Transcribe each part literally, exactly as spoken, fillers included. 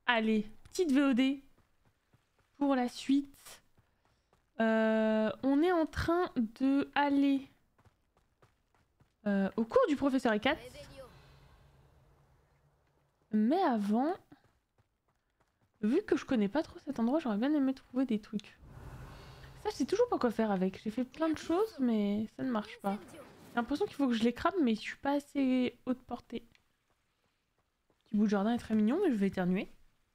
Allez, petite V O D pour la suite. Euh, on est en train de aller euh, au cours du professeur Ekat. Mais avant, vu que je connais pas trop cet endroit, j'aurais bien aimé trouver des trucs. Ça, je sais toujours pas quoi faire avec. J'ai fait plein de choses, mais ça ne marche pas. J'ai l'impression qu'il faut que je les crame, mais je suis pas assez haute portée. Petit bout de jardin est très mignon, mais je vais éternuer.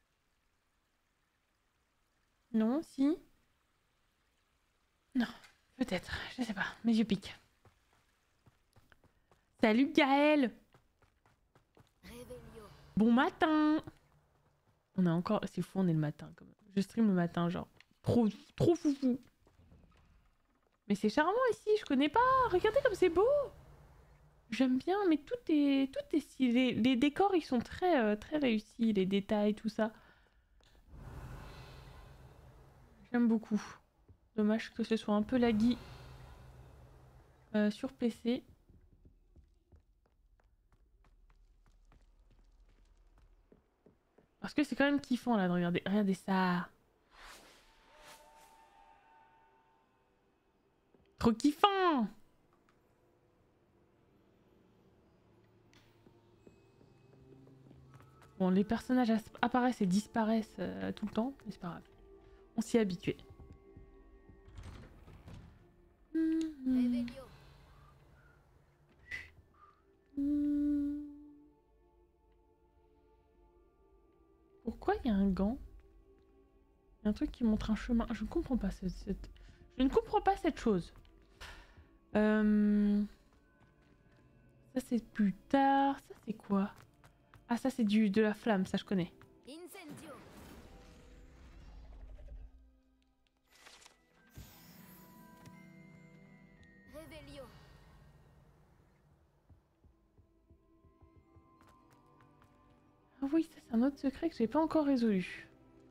Non, si. Non, peut-être. Je sais pas. Mes yeux piquent. Salut Gaël. Bon matin. On a encore... C'est fou, on est le matin quand même. Je stream le matin, genre. Trop, trop foufou. Mais c'est charmant ici, je connais pas. Regardez comme c'est beau. J'aime bien, mais tout est, tout est stylé. Les, les décors, ils sont très, euh, très réussis. Les détails, tout ça. J'aime beaucoup. Dommage que ce soit un peu laggy euh, sur P C. Parce que c'est quand même kiffant là de regarder. Regardez ça. Trop kiffant. Bon, les personnages apparaissent et disparaissent euh, tout le temps, mais c'est pas grave. On s'y est habitué. Mmh. Mmh. Pourquoi il y a un gant? Il y a un truc qui montre un chemin. Je ne comprends pas cette... cette... Je ne comprends pas cette chose. Euh... Ça c'est plus tard. Ça c'est quoi? Ah ça c'est du de la flamme, ça je connais. Ah oui, ça c'est un autre secret que j'ai pas encore résolu.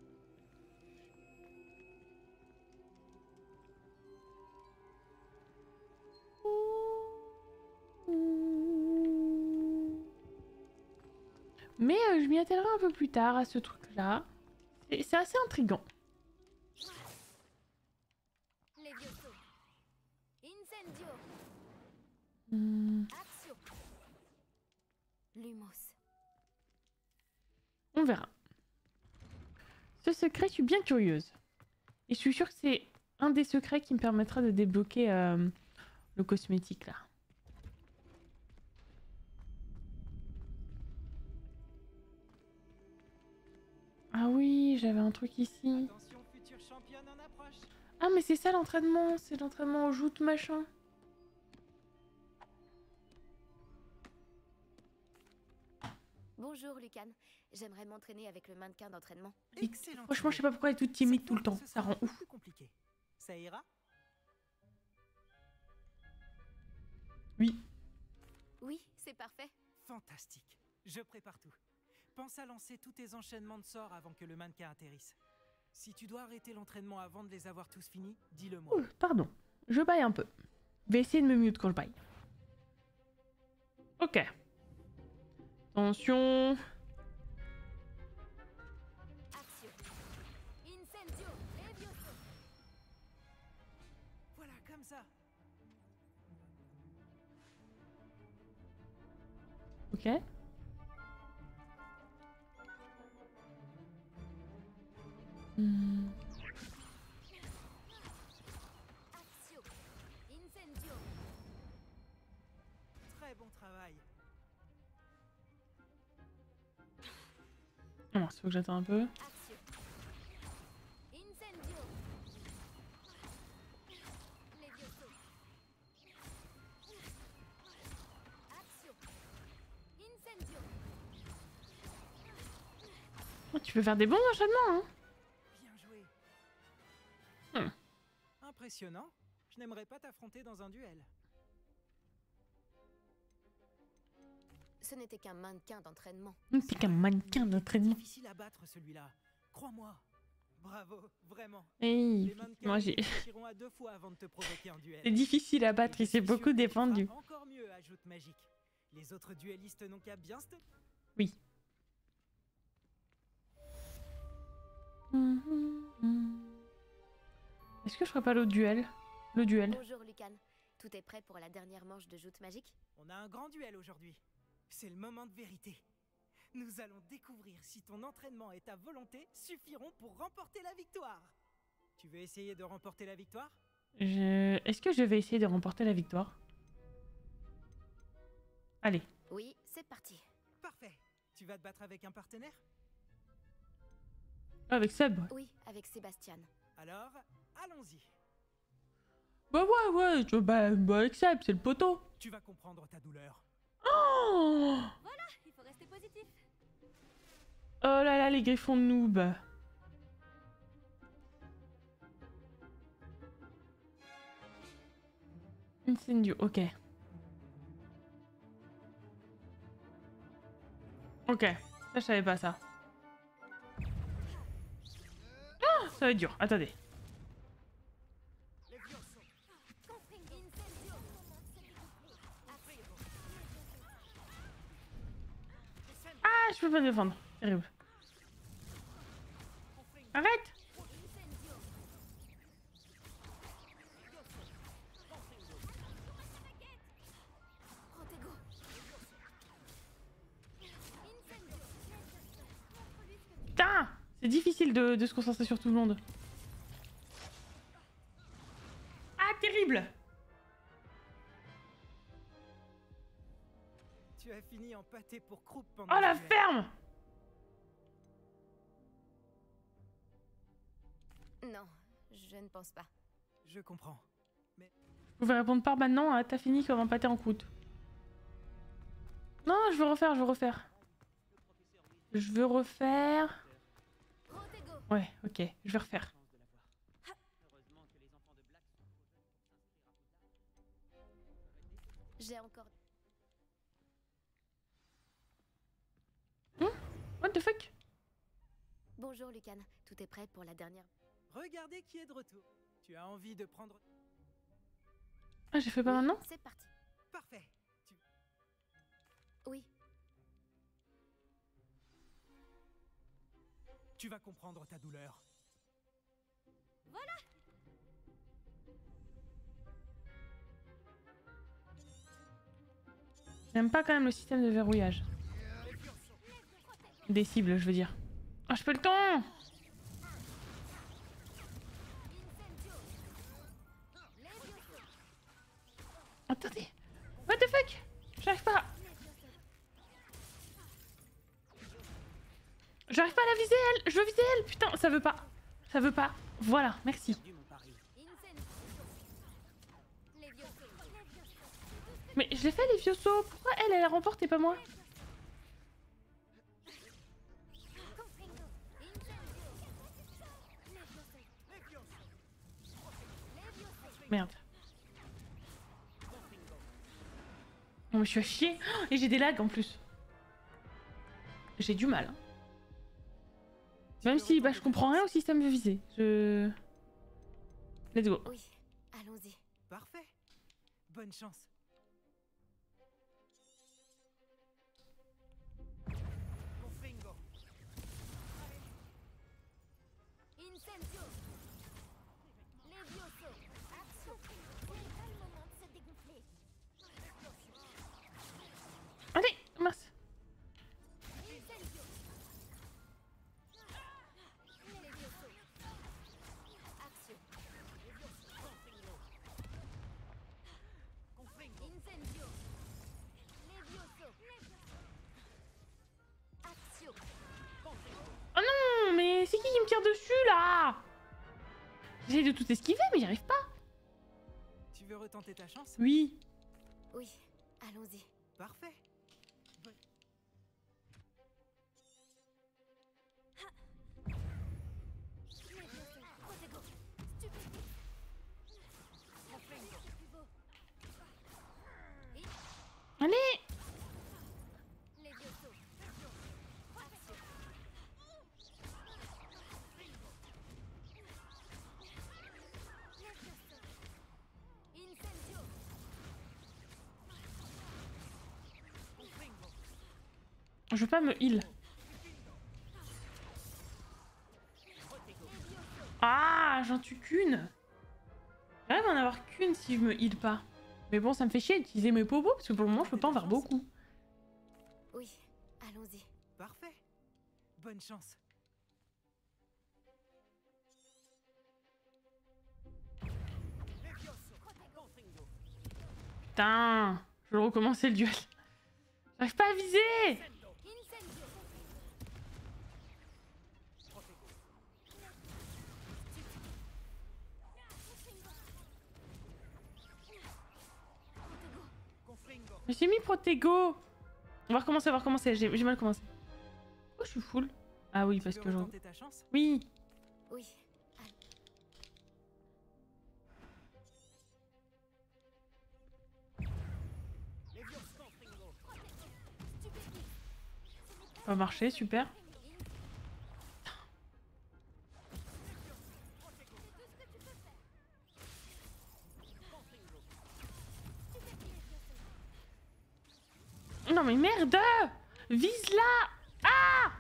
Mais euh, je m'y attellerai un peu plus tard à ce truc-là. C'est assez intriguant. Hmm. On verra. Ce secret, je suis bien curieuse. Et je suis sûre que c'est un des secrets qui me permettra de débloquer euh, le cosmétique là. Ah oui, j'avais un truc ici. Ah mais c'est ça l'entraînement, c'est l'entraînement au joutes machin. Bonjour Lucan, j'aimerais m'entraîner avec le mannequin d'entraînement. Franchement, je sais pas pourquoi elle est toute timide tout le temps, ça rend ouf. Compliqué. Ça ira? Oui. Oui, c'est parfait. Fantastique. Je prépare tout. Pense à lancer tous tes enchaînements de sorts avant que le mannequin atterrisse. Si tu dois arrêter l'entraînement avant de les avoir tous finis, dis-le-moi. Ouh, pardon, je baille un peu. Je vais essayer de me mute quand je baille. Ok. Attention. Voilà, comme ça. Ok. Hmm. Très bon travail. Oh, il faut que j'attende un peu. Oh, tu peux faire des bons enchaînements, hein? Bien joué. Hmm. Impressionnant. Je n'aimerais pas t'affronter dans un duel. Ce n'était qu'un mannequin d'entraînement. C'est qu'un mannequin d'entraînement. Difficile à battre celui-là. Crois-moi. Bravo, vraiment. Hey, Les mannequins moi j'ai. réfléchiront à deux fois avant de te provoquer en duel. C'est difficile à battre, il s'est beaucoup défendu. Encore mieux, ajoute magique. Les autres duellistes n'ont qu'à bien se... Oui. Est-ce que je ferais pas le duel? Le duel. Bonjour Lucan. Tout est prêt pour la dernière manche de joute magique? On a un grand duel aujourd'hui. C'est le moment de vérité. Nous allons découvrir si ton entraînement et ta volonté suffiront pour remporter la victoire. Tu veux essayer de remporter la victoire? Je... Est-ce que je vais essayer de remporter la victoire? Allez. Oui, c'est parti. Parfait. Tu vas te battre avec un partenaire? Avec Seb. Oui, avec Sébastien. Alors, allons-y. Bah ouais, ouais, je... bah, bah avec Seb, c'est le poteau. Tu vas comprendre ta douleur. Oh, Voilà, il faut rester positif. oh là là, les griffons de noob. Incendio, ok. Ok, ça je savais pas ça. Ah, ça va être dur, attendez. Ah, je peux pas défendre, terrible. Arrête! Putain! C'est difficile de, de se concentrer sur tout le monde. Ah, terrible! Tu as fini en pâté pour croupe pendant Oh, le la duel. ferme! Non, je ne pense pas. Je comprends. Vous pouvez répondre par maintenant, hein, t'as fini comme un pâté en croûte. Non, je veux refaire, je veux refaire. Je veux refaire... Protego. Ouais, ok, je vais refaire. J'ai encore... What the fuck? Bonjour Lucan. Tout est prêt pour la dernière... Regardez qui est de retour. Tu as envie de prendre... Ah, j'ai fait pas Oui, maintenant? c'est parti. Parfait. Tu... Oui. tu vas comprendre ta douleur. J'aime pas quand même le système de verrouillage. Des cibles, je veux dire. Ah, je peux le temps! Attendez! What the fuck? J'arrive pas! J'arrive pas à la viser, elle! Je veux viser elle! Putain, ça veut pas! Ça veut pas! Voilà, merci. Perdu mon pari. Mais je l'ai fait les Vioso! Pourquoi elle, elle la remporte et pas moi? Merde. Non mais je suis à chier! Oh, et j'ai des lags en plus. J'ai du mal. Hein. Même si bah, je comprends rien au système de visée. Je... Let's go. Oui, allons-y. Parfait. Bonne chance. Confringo. Incendio. Levioso. Action. C'est pas le moment de se dégonfler. Allez, mince. Incendio. Levioso. Action. Incendio. Levioso. Action. Oh non, mais c'est qui qui me tire dessus là? J'essaie de tout esquiver, mais j'y arrive pas. Tu veux retenter ta chance? Oui. Oui, allons-y. Parfait. Bonne- Levioso. Protego. Stupide. Confringo. C'est plus beau. Allez. Levioso. Action. Levioso. Incendio. Confringo. Je veux pas me heal. Protego. Ah, j'en tue qu'une. J'arrive à en avoir qu'une si je me heal pas. Mais bon, ça me fait chier d'utiliser mes popos parce que pour le moment, je peux pas en faire beaucoup. Oui, allons-y. Parfait. Bonne chance. Putain, je vais recommencer le duel. J'arrive pas à viser. Mais j'ai mis Protego. On va recommencer, on va recommencer. J'ai j'ai mal commencé. Oh, je suis full. Ah oui, parce Tu que veux je... retenter ta chance? Oui. Oui. Ça va marcher, super. Non mais merde! Vise là! Ah!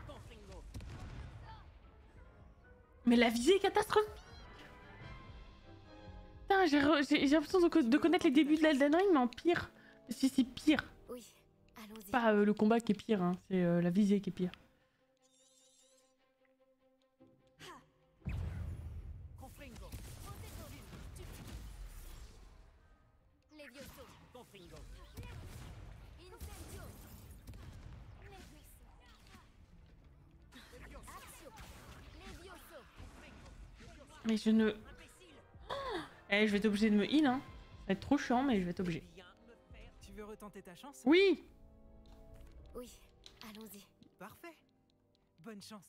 Mais la visée est catastrophique! Putain, j'ai re- j'ai- j'ai l'impression de, co- de connaître les débuts de l'Elden Ring, mais en pire. Si c'est pire. Oui, allons-y. Pas euh, le combat qui est pire, hein. C'est euh, la visée qui est pire. Mais je ne... Oh, eh, je vais être obligée de me heal, hein. Ça va être trop chiant, mais je vais être obligée. Tu veux retenter ta chance? Oui! Oui, allons-y. Parfait. Bonne chance.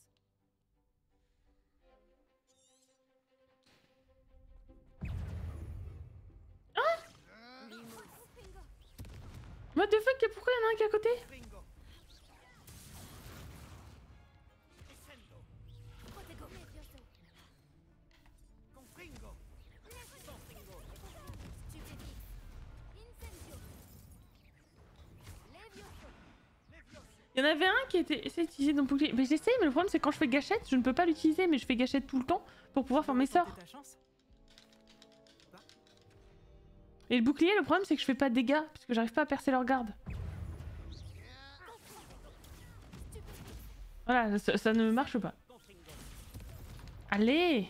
What the fuck? Pourquoi il y en a un qui est à côté? Il y en avait un qui était essayé d'utiliser mon bouclier. Mais j'essaye, mais le problème c'est que quand je fais gâchette, je ne peux pas l'utiliser, mais je fais gâchette tout le temps pour pouvoir faire mes sorts. Et le bouclier, le problème c'est que je fais pas de dégâts, parce que j'arrive pas à percer leur garde. Voilà, ça, ça ne marche pas. Allez!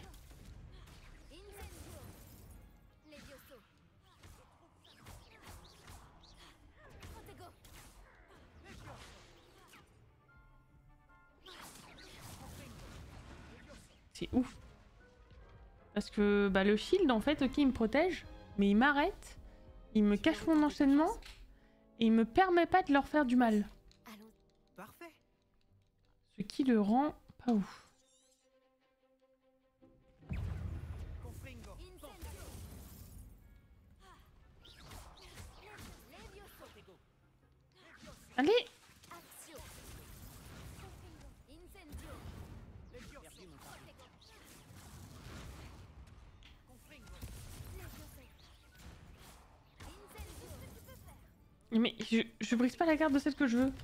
C'est ouf. Parce que bah, le shield, en fait, ok, il me protège, mais il m'arrête, il me cache mon enchaînement, et il me permet pas de leur faire du mal. Parfait. Ce qui le rend pas ouf. Allez! Mais je, je brise pas la garde de celle que je veux.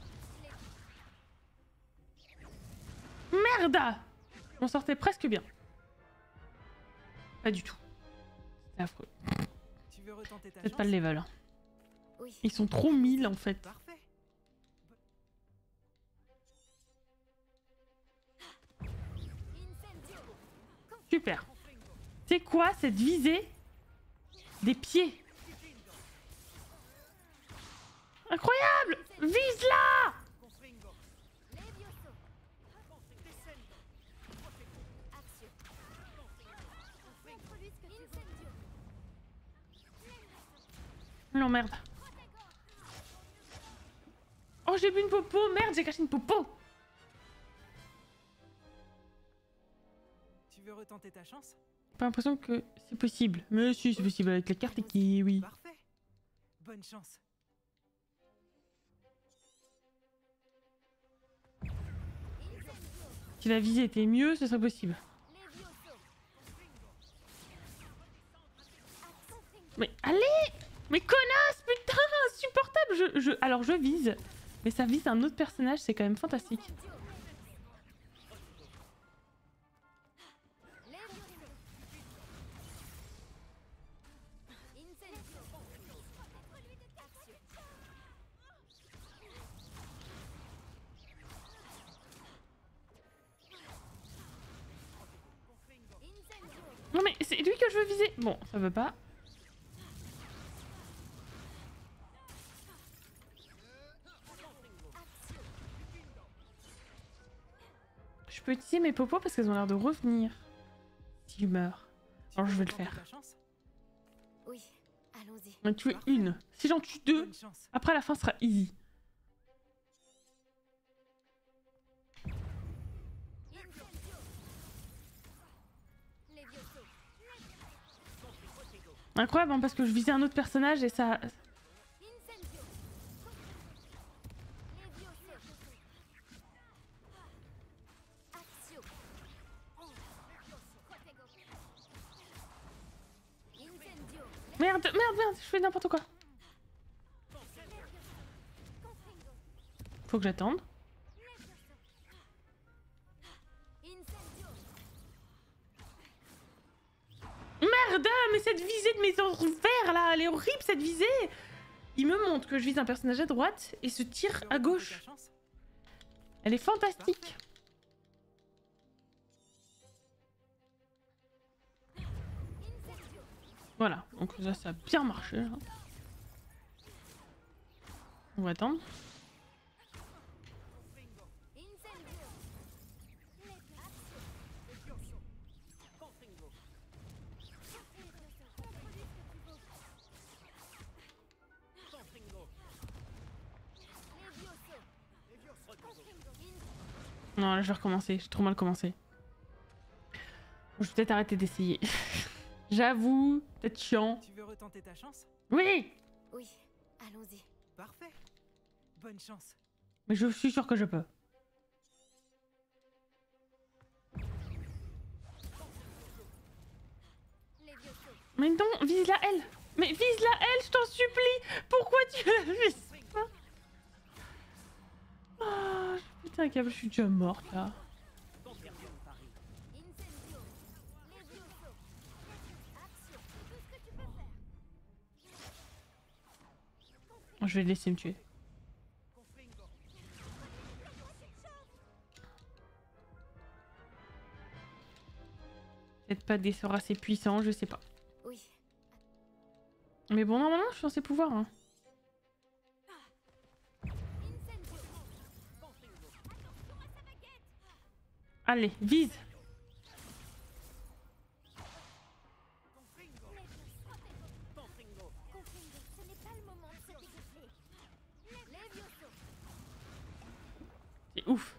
Merde! On sortait presque bien. Pas du tout. C'est affreux. Tu veux retenter ta Peut-être chance? pas le level. Hein. Oui. Ils sont trop mille en fait. Parfait. Super. C'est quoi cette visée des pieds? Incroyable! Vise là! Non, merde. Oh, j'ai bu une popo. Merde, j'ai caché une popo. Tu veux retenter ta chance? J'ai pas l'impression que c'est possible. Mais si, c'est possible avec la carte et qui... Oui. Parfait. Bonne chance. Si la visée était mieux, ce serait possible. Mais allez! Mais connasse, putain, insupportable! Je, je, alors je vise, mais ça vise un autre personnage, c'est quand même fantastique. c'est lui que je veux viser. Bon, ça veut pas. Je peux utiliser mes popos parce qu'elles ont l'air de revenir. Si je meurs. Alors je vais le faire. Oui, allons-y. J'en ai tué une. Si j'en tue deux, Bonne chance. après la fin sera easy. Incroyable hein, parce que je visais un autre personnage et ça... Merde, merde, merde, je fais n'importe quoi. Faut que j'attende. Merde, mais cette visée de mes envers là, elle est horrible cette visée. Il me montre que je vise un personnage à droite et se tire à gauche. Elle est fantastique. Voilà, donc ça, ça a bien marché. Là. On va attendre. Non, là je vais recommencer, j'ai trop mal commencé. Je vais peut-être arrêter d'essayer. J'avoue, peut-être chiant. Tu veux retenter ta chance? Oui! Oui, allons-y. Parfait. Bonne chance. Mais je suis sûre que je peux. Mais non, vise la L! Mais vise la L, je t'en supplie! Pourquoi tu la vises pas? Ah, putain, câble, je suis déjà morte là. Je vais le laisser me tuer. Peut-être pas des sorts assez puissants, je sais pas. Oui. Mais bon, normalement, je suis censée pouvoir. Hein. Allez, vise! C'est ouf.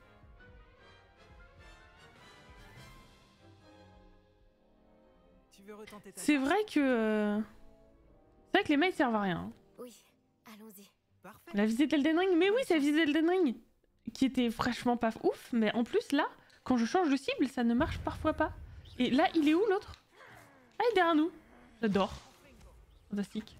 Tu veux retenter ta C'est chance? vrai que... euh, C'est vrai que les mails servent à rien. Hein. Oui, allons-y. Parfait. La visée d'Elden Ring, mais oui, c'est la visée d'Elden Ring qui était franchement pas ouf, mais en plus là, quand je change de cible, ça ne marche parfois pas. Et là, il est où l'autre? Ah, il est derrière nous. J'adore. Fantastique.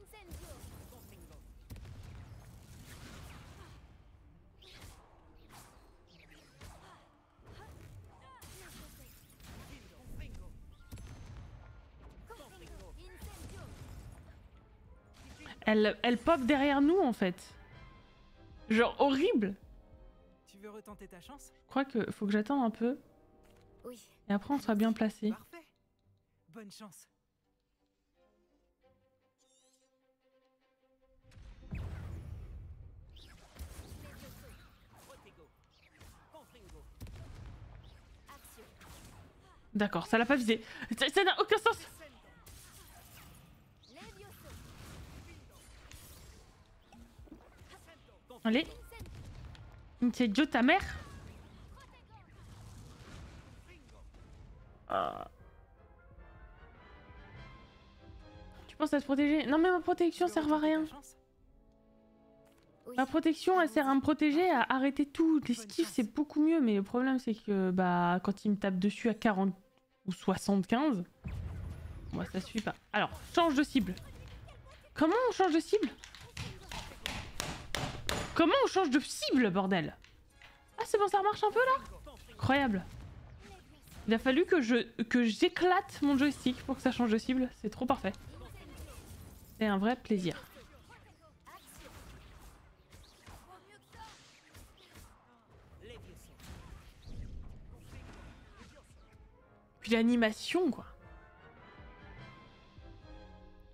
Elle, elle pop derrière nous en fait. Genre horrible. Tu veux retenter ta chance? Je crois que faut que j'attende un peu. Oui. Et après on sera bien placé. Parfait. Bonne chance. D'accord, ça l'a pas visé. Ça ça n'a aucun sens. Allez. C'est Joe ta mère. Ah. Tu penses à te protéger? Non mais ma protection sert à rien. Oui. Ma protection elle sert à me protéger, à arrêter tout. L'esquive c'est beaucoup mieux, mais le problème c'est que bah quand il me tape dessus à quarante ou soixante-quinze, moi ça suffit pas. Alors, change de cible. Comment on change de cible? Comment on change de cible, bordel? Ah c'est bon, ça marche un peu là? Incroyable. Il a fallu que je que j'éclate mon joystick pour que ça change de cible. C'est trop parfait. C'est un vrai plaisir. Puis l'animation quoi.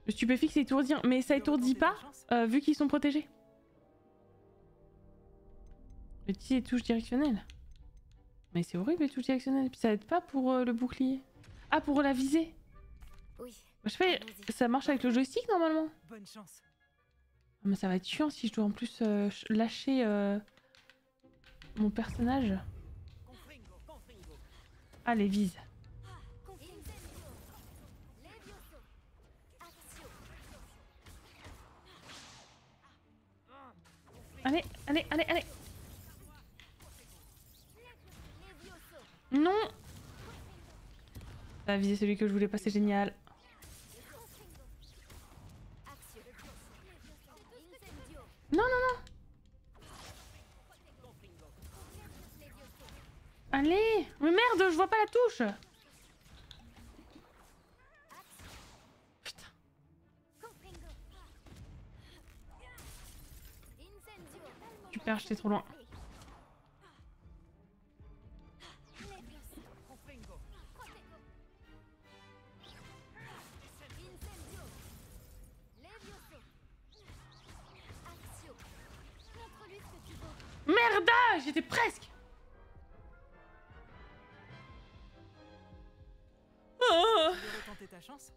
Le stupéfixe étourdir, mais ça Tu veux étourdit retenter ta pas chance? euh, vu qu'ils sont protégés. Utiliser les touches directionnelles. Mais c'est horrible les touches directionnelles. Puis ça aide pas pour euh, le bouclier. Ah, pour la visée. Oui. Je fais, Allons-y. ça marche avec le joystick normalement. Bonne chance. Ah, mais ça va être chiant si je dois en plus euh, ch- lâcher euh, mon personnage. Confringo, confringo. Allez, vise. Incendio. Levioso. Accio. Allez, allez, allez, allez. Levioso. Non. Ça a visé celui que je voulais pas, c'est génial. Accio. Incendio. Non, non, non. Levioso. Allez. Mais merde, je vois pas la touche. Putain. Confringo. Incendio. Super, j'étais trop loin. Levioso. Confringo. Protego. Incendio. Levioso. Accio. Montre-lui ce que tu vaux. Merde, j'étais presque. Oh. Tu veux retenter ta chance?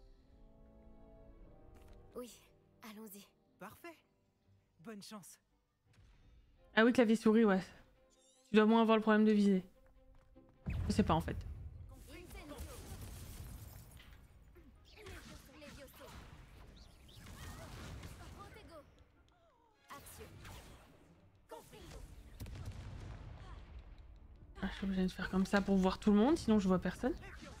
Oui, allons-y. Parfait. Bonne chance. Ah oui, clavier souris, ouais. Tu dois moins avoir le problème de viser. Je sais pas en fait. Incendio. Levioso. Protego. Accio. Confringo. Ah, je suis obligée de faire comme ça pour voir tout le monde, sinon je vois personne.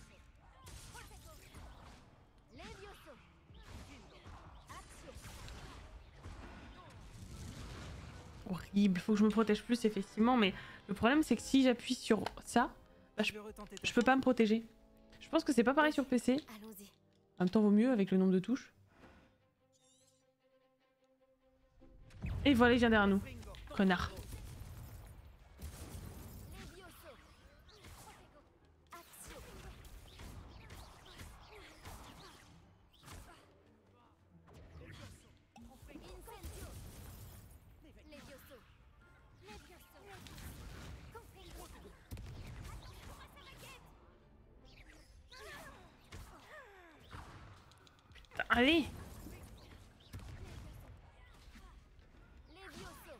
Levioso. Accio. Horrible, faut que je me protège plus effectivement, mais le problème c'est que si j'appuie sur ça, bah, je, Tu veux retenter ta je peux pas me protéger. Je pense que c'est pas pareil sur P C. Allons-y. En même temps vaut mieux avec le nombre de touches. Et voilà, il vient derrière nous. Confringo. Connard. Levioso. Protego. Accio. Incendio. Levioso. Levioso. Confringo. Putain, allez. Levioso.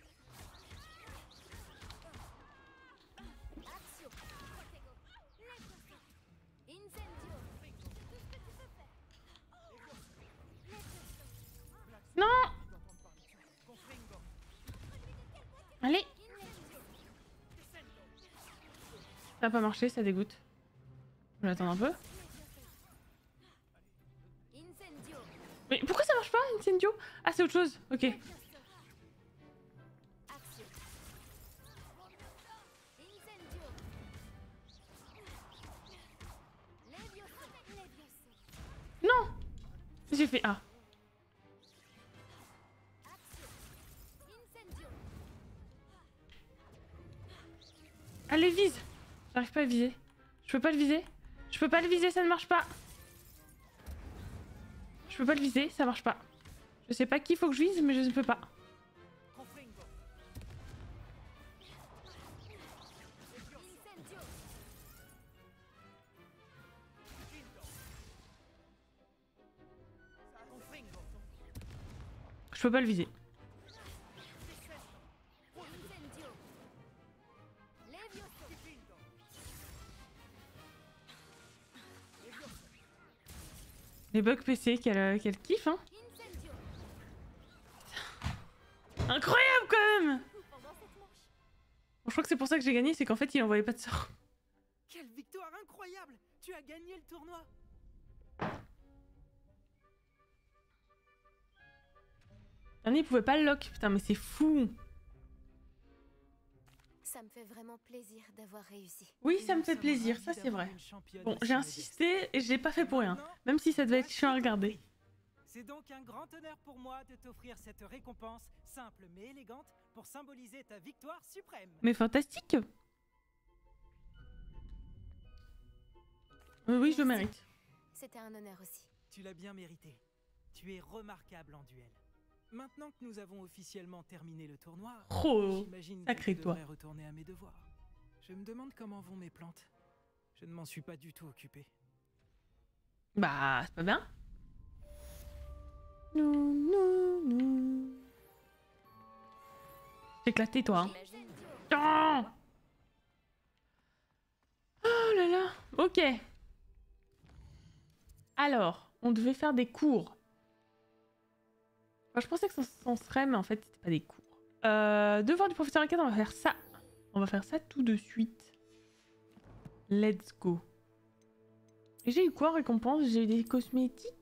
Accio. Protego. Levioso. Incendio. Tout ce que tu peux faire. Levioso. Non. Confringo. Allez. Incendio. Ça a pas marché, ça dégoûte. Je vais attendre un peu. Incendio. Mais pourquoi ça marche pas, Incendio? Ah, c'est autre chose. Ok. Accio. Incendio. Levioso. Levioso. Non. J'ai fait A. Accio. Incendio. Allez, vise. J'arrive pas à viser. Je peux pas le viser. Je peux pas le viser, ça ne marche pas. Je peux pas le viser, ça marche pas. Je sais pas qui faut que je vise, mais je ne peux pas. Confringo. Incendio. Confringo. Je peux pas le viser. Incendio. Levioso. Les bugs P C, quel, quel kiff, hein. Incendio. Incroyable quand même. Pendant cette manche. Bon, je crois que c'est pour ça que j'ai gagné, c'est qu'en fait il envoyait pas de sort. Quelle victoire incroyable! Tu as gagné le tournoi! Dernier, il pouvait pas le lock. Putain, mais c'est fou. Ça me fait vraiment plaisir d'avoir réussi. Oui, Et ça me nous fait sommes plaisir, ravis ça c'est d'avoir vrai. une championne Bon, aussi j'ai modeste. insisté et je l'ai pas fait pour rien. Maintenant, Même si ça devait être voici chiant à ton regarder. prix. C'est donc un grand honneur pour moi de t'offrir cette récompense simple mais élégante pour symboliser ta victoire suprême. Mais fantastique. Oui, oui, je le Merci. mérite. C'était un honneur aussi. Tu l'as bien mérité. Tu es remarquable en duel. Maintenant que nous avons officiellement terminé le tournoi, Oh, j'imagine que sacré je toi. devrais retourner à mes devoirs. Je me demande comment vont mes plantes. Je ne m'en suis pas du tout occupé. Bah, c'est pas bien. Non, non, non. T'es éclaté, toi. Hein. Incendio. Oh, oh là là. Ok. Alors, on devait faire des cours. Enfin, je pensais que ça s'en serait, mais en fait, c'était pas des cours. Euh, devoir du professeur Arcade, on va faire ça. On va faire ça tout de suite. Let's go. Et j'ai eu quoi en récompense? J'ai eu des cosmétiques.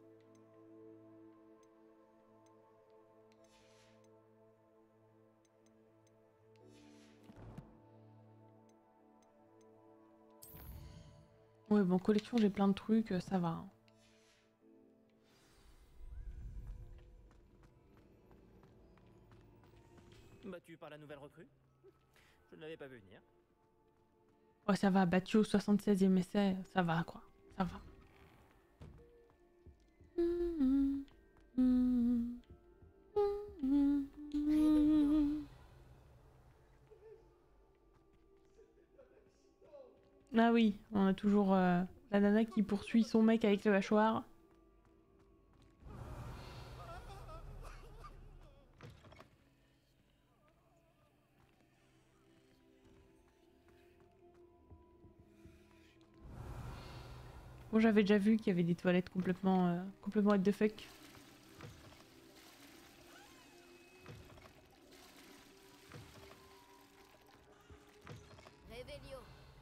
Ouais, bon, collection, j'ai plein de trucs, euh, ça va. Hein. Battu par la nouvelle recrue? Je ne l'avais pas vu venir. Ouais, ça va, battu au soixante-seizième essai, ça va quoi, ça va. Ah oui, on a toujours euh, la nana qui poursuit son mec avec le hachoir. Bon, j'avais déjà vu qu'il y avait des toilettes complètement, euh, complètement what the fuck. Revelio.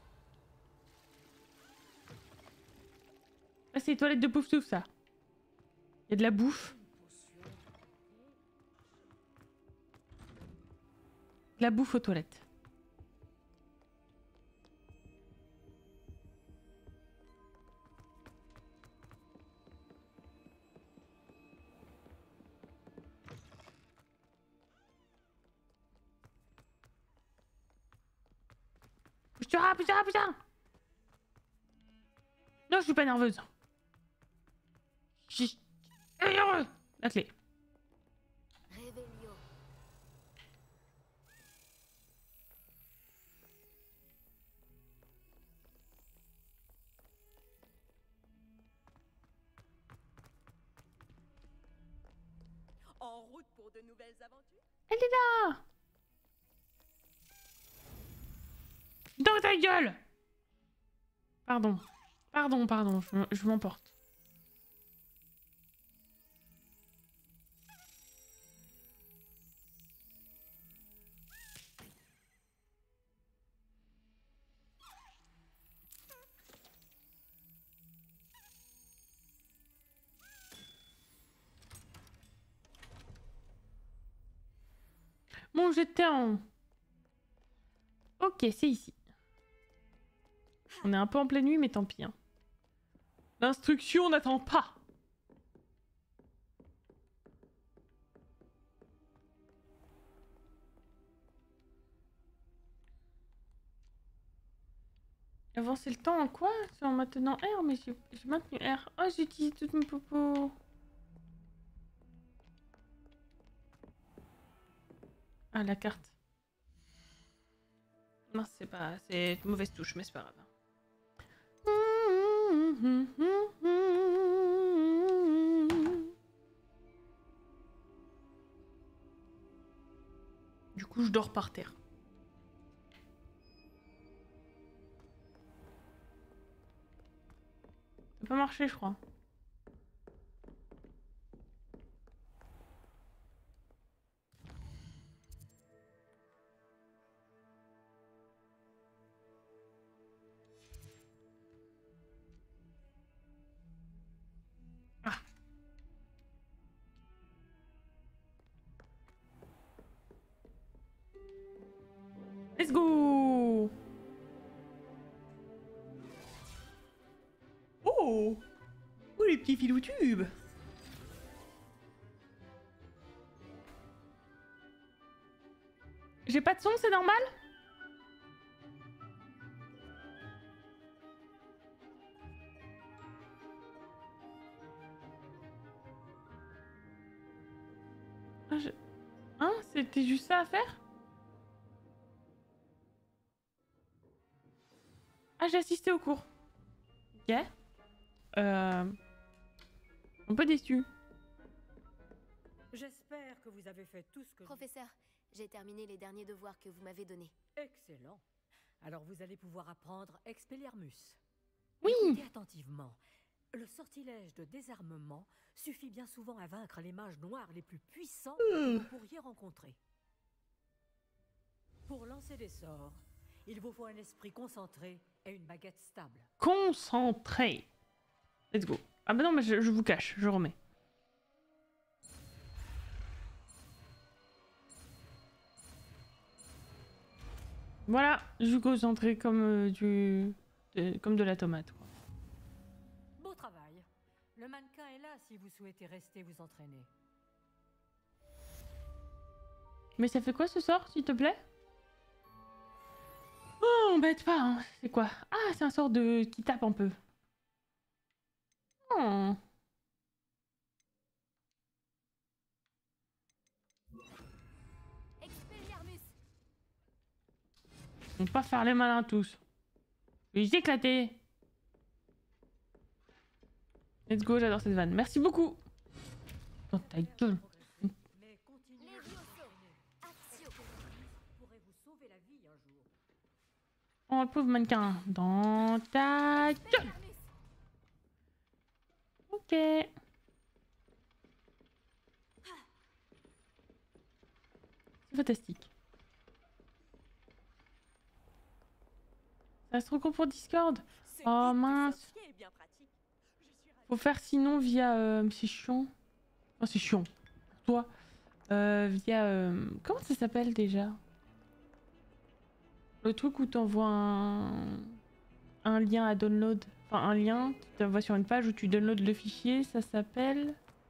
Ah, c'est les toilettes de Poufsouff, ça. Il y a de la bouffe. De la bouffe aux toilettes. Putain, putain, putain! Non, je suis pas nerveuse. Chut. La clé. Revelio. En route pour de nouvelles aventures? Elle est là! Dans ta gueule! Pardon. Pardon, pardon, je, m- je m'emporte. Bon, j'étais en... Ok, c'est ici. On est un peu en pleine nuit, mais tant pis. Hein. L'instruction n'attend pas. Avancer le temps en quoi? C'est en maintenant R, mais j'ai j'ai maintenu R. Oh, j'ai utilisé toute mon popo. Ah, la carte. Non, c'est pas... C'est une mauvaise touche, mais c'est pas grave. Du coup, je dors par terre. Ça peut pas marcher, je crois. Ah. Let's go! Oh! Oh, les petits filous tubes! J'ai pas de son, c'est normal? Hein? C'était juste ça à faire? Ah, j'ai assisté au cours. Ok. Euh... Un peu déçu. J'espère que vous avez fait tout ce que... Professeur, j'ai terminé les derniers devoirs que vous m'avez donnés. Excellent. Alors vous allez pouvoir apprendre Expelliarmus. Oui. Écoutez attentivement. Le sortilège de désarmement suffit bien souvent à vaincre les mages noirs les plus puissants que vous pourriez rencontrer. Pour lancer des sorts, il vous faut un esprit concentré et une baguette stable. Concentré. Let's go. Ah bah non, mais je, je vous cache, je remets. Voilà, je suis concentré comme euh, du... de- comme de la tomate, quoi. Beau travail. Le mannequin est là si vous souhaitez rester vous entraîner. Mais ça fait quoi ce sort, s'il te plaît? Oh, embête pas, hein. C'est quoi? Ah, c'est un sort de... qui tape un peu. Oh. Expelliarmus. On va pas faire les malins tous. Je vais les éclater. Let's go, j'adore cette vanne. Merci beaucoup. Dans ta gueule. Mais continuez à vous Levioso. entraîner. Axio. Pourrait vous sauver la vie un jour. Oh, le pauvre mannequin. Dans ta gueule. Expelliarmus. Ok. C'est fantastique. Ça se trouve pour Discord. Ce Oh, guide de mince. sorcier est bien pratique. Je suis ravie. Faut faire sinon via... euh, c'est chiant. Oh, c'est chiant. Pour toi. Euh, via... euh, comment ça s'appelle déjà? Le truc où t'envoies un... un lien à download. Enfin, un lien qui t'envoie sur une page où tu downloads le fichier. Ça s'appelle...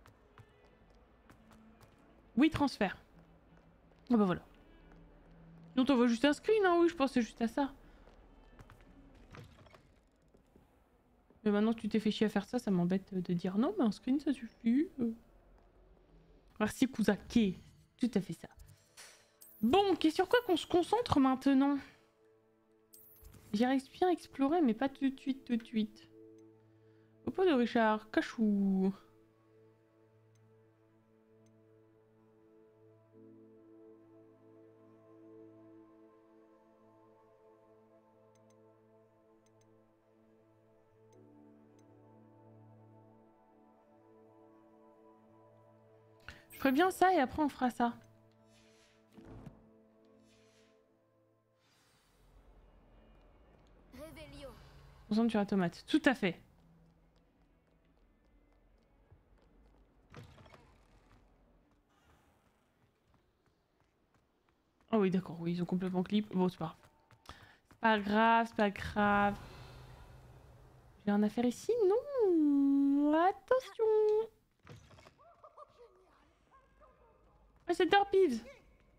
Oui, transfert. Ah bah voilà. Sinon t'envoies juste un screen, hein. Oui, je pensais juste à ça. Mais maintenant que tu t'es fait chier à faire ça, ça m'embête de dire non, mais un screen ça suffit. Merci Kuzake. Tout à fait ça. Bon, qu'est-ce sur quoi qu'on se concentre maintenant? J'irais bien explorer, mais pas tout de suite, tout de suite. Au pot de Richard, cachou. Je ferais bien ça et après on fera ça. Revelio. Concentre sur la tomate. Tout à fait. Oh oui, d'accord. Oui, ils ont complètement clip. Bon, c'est pas grave. C'est pas grave, c'est pas grave. J'ai un affaire ici? Non. Attention. Ah, c'est Torpives. Je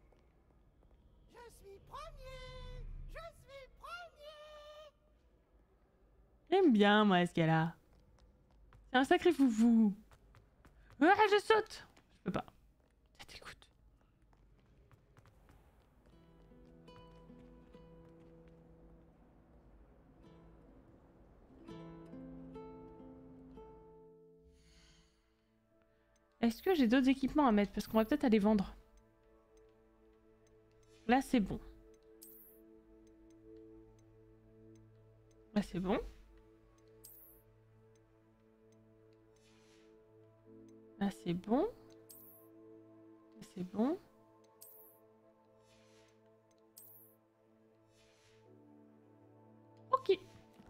suis premier. Je suis premier. J'aime bien, moi, ce qu'elle a. C'est un sacré foufou. Ah, je saute. Je peux pas. Ça t'écoute. Est-ce que j'ai d'autres équipements à mettre? Parce qu'on va peut-être aller vendre. Là, c'est bon. Là, c'est bon. Là, c'est bon. Là, c'est bon. Ok.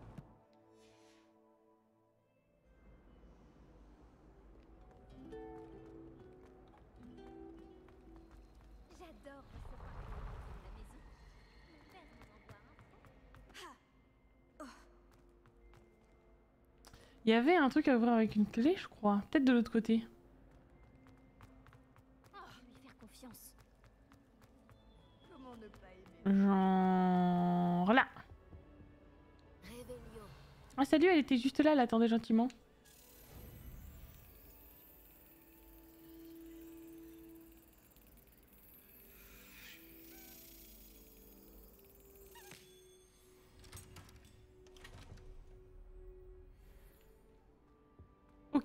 J'adore recevoir à la maison. Mon père nous envoie un peu. Il y avait un truc à ouvrir avec une clé, je crois. Peut-être de l'autre côté. Oh, lui faire confiance. Comment ne pas aimer? Genre là. Revelio. Ah salut, elle était juste là, elle attendait gentiment.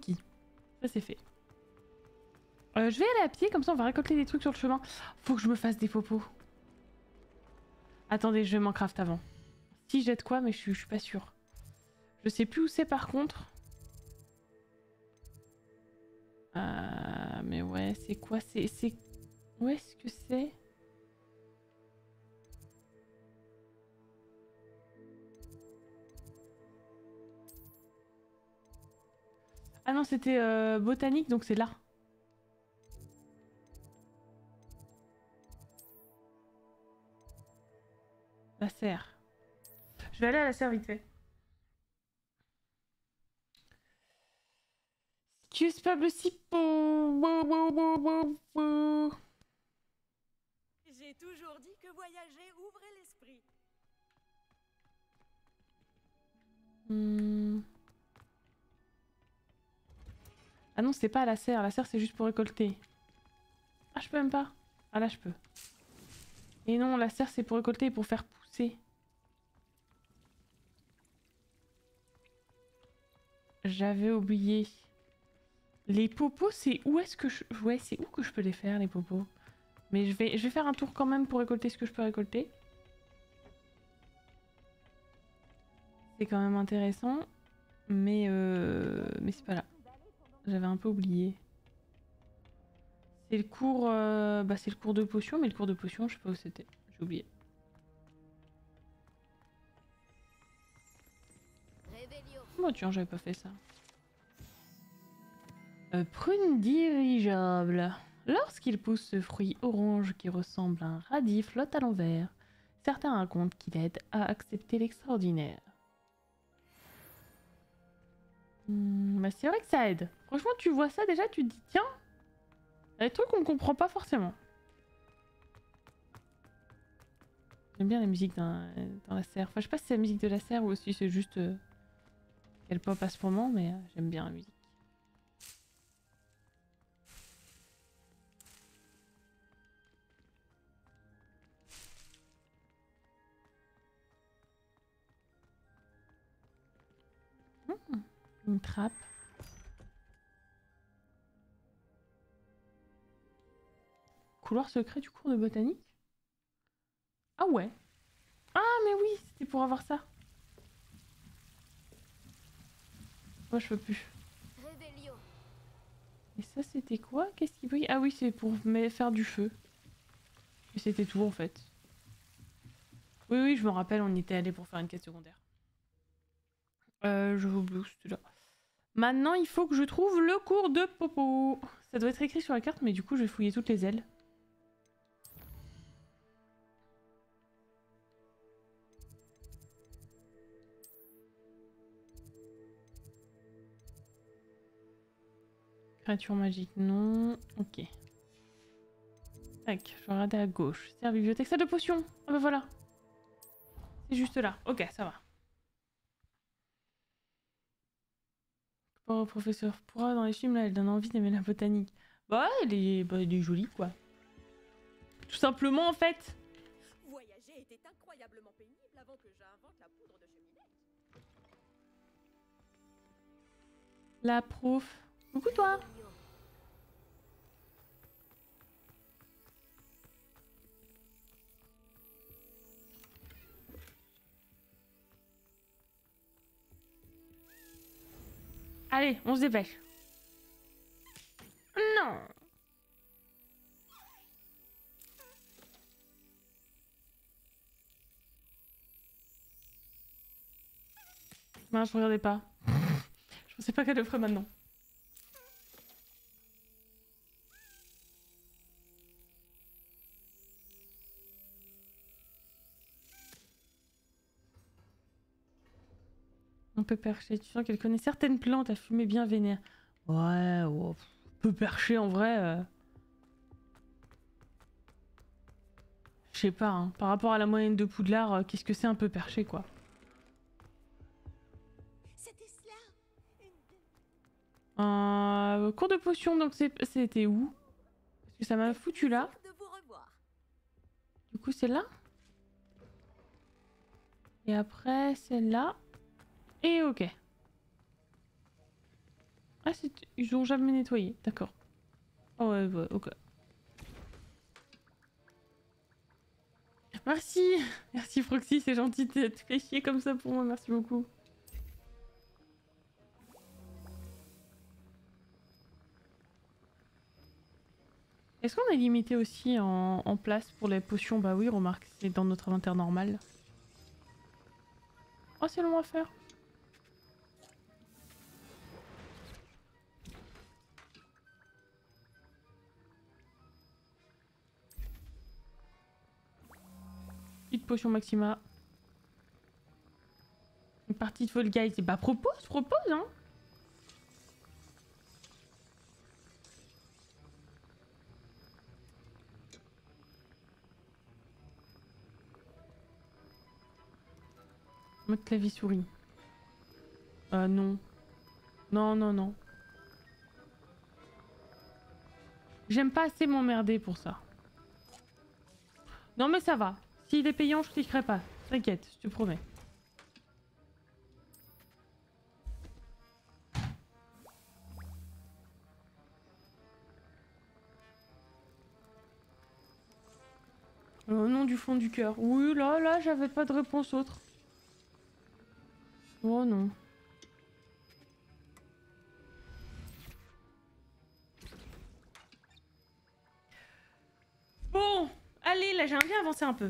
conquis. Ça c'est fait. Euh, je vais aller à pied, comme ça on va récolter des trucs sur le chemin. Faut que je me fasse des popos. Attendez, je vais m'en craft avant. Si je jette quoi, mais je suis, je suis pas sûre. Je sais plus où c'est par contre. Euh, mais ouais, c'est quoi? C'est... c'est... Où est-ce que c'est? Ah non, c'était euh, botanique, donc c'est là. La serre. Je vais aller à la serre vite fait. Excuse Pablo Sipo. Wow, wow, wow, wow, wow. J'ai toujours dit que voyager ouvrait l'esprit. Hmm. Ah non, c'est pas à la serre. La serre, c'est juste pour récolter. Ah, je peux même pas. Ah là, je peux. Et non, la serre, c'est pour récolter et pour faire pousser. J'avais oublié. Les popos, c'est où est-ce que je... Ouais, c'est où que je peux les faire, les popos? Mais je vais, je vais faire un tour quand même pour récolter ce que je peux récolter. C'est quand même intéressant. Mais, euh... mais c'est pas là. J'avais un peu oublié. C'est le cours... Euh... Bah, c'est le cours de potion, mais le cours de potion, je sais pas où c'était. J'ai oublié. Oh tiens, j'avais pas fait ça. Euh, prune dirigeable. Lorsqu'il pousse, ce fruit orange qui ressemble à un radis flotte à l'envers. Certains racontent qu'il aide à accepter l'extraordinaire. Hmm, bah c'est vrai que ça aide. Franchement, tu vois ça déjà, tu te dis tiens, il y a des trucs qu'on comprend pas forcément. J'aime bien la musique dans, dans la serre. Enfin, je sais pas si c'est la musique de la serre ou si c'est juste euh, qu'elle pop à ce moment, mais euh, j'aime bien la musique. Hmm, une trappe. Couloir secret du cours de botanique? Ah ouais. Ah mais oui, c'était pour avoir ça. Moi je peux plus. Et ça c'était quoi? Qu'est-ce qui brille? Ah oui, c'est pour me faire du feu. Et c'était tout en fait. Oui oui, je me rappelle, on y était allé pour faire une quête secondaire. Euh, je vous boost là. Maintenant, il faut que je trouve le cours de popo. Ça doit être écrit sur la carte, mais du coup, je vais fouiller toutes les ailes. Créature magique, non. Ok. Tac, je vais regarder à gauche. C'est la bibliothèque, salle de potions. Ah bah voilà. C'est juste là. Ok, ça va. Oh, professeur Pourra dans les films, là, elle donne envie d'aimer la botanique. Bah, elle est... Bah, elle est jolie, quoi. Tout simplement, en fait. Voyager était incroyablement pénible avant que j'invente la poudre de cheminette. La prof. Coucou, toi. Allez, on se dépêche. Non. Non, je regardais pas. Je pensais pas qu'elle le ferait maintenant. On peut percher. Tu sens qu'elle connaît certaines plantes à fumer bien vénère. Ouais, ouais. Peu perché en vrai. Euh... Je sais pas, hein. Par rapport à la moyenne de Poudlard, euh, qu'est-ce que c'est un peu perché, quoi. C'était cela. Euh, cours de potion, donc c'était où? Parce que ça m'a foutu là. De vous revoir. Du coup, c'est là. Et après, c'est là. Et ok. Ah, ils ont jamais nettoyé, d'accord. Oh ouais, ouais, ok. Merci, merci Froxy, c'est gentil de te faire chier comme ça pour moi, merci beaucoup. Est-ce qu'on est limité aussi en, en place pour les potions? Bah oui, remarque, c'est dans notre inventaire normal. Oh, c'est long à faire. Petite potion maxima. Une partie de Fall Guys. Bah propose, propose hein. Mode clavier souris. Euh non. Non, non, non. J'aime pas assez m'emmerder pour ça. Non mais ça va. S'il est payant, je cliquerai pas. T'inquiète, je te promets. Au nom du fond du cœur. Oui, là, là, j'avais pas de réponse autre. Oh non. Bon, allez, là, j'aimerais bien avancer un peu.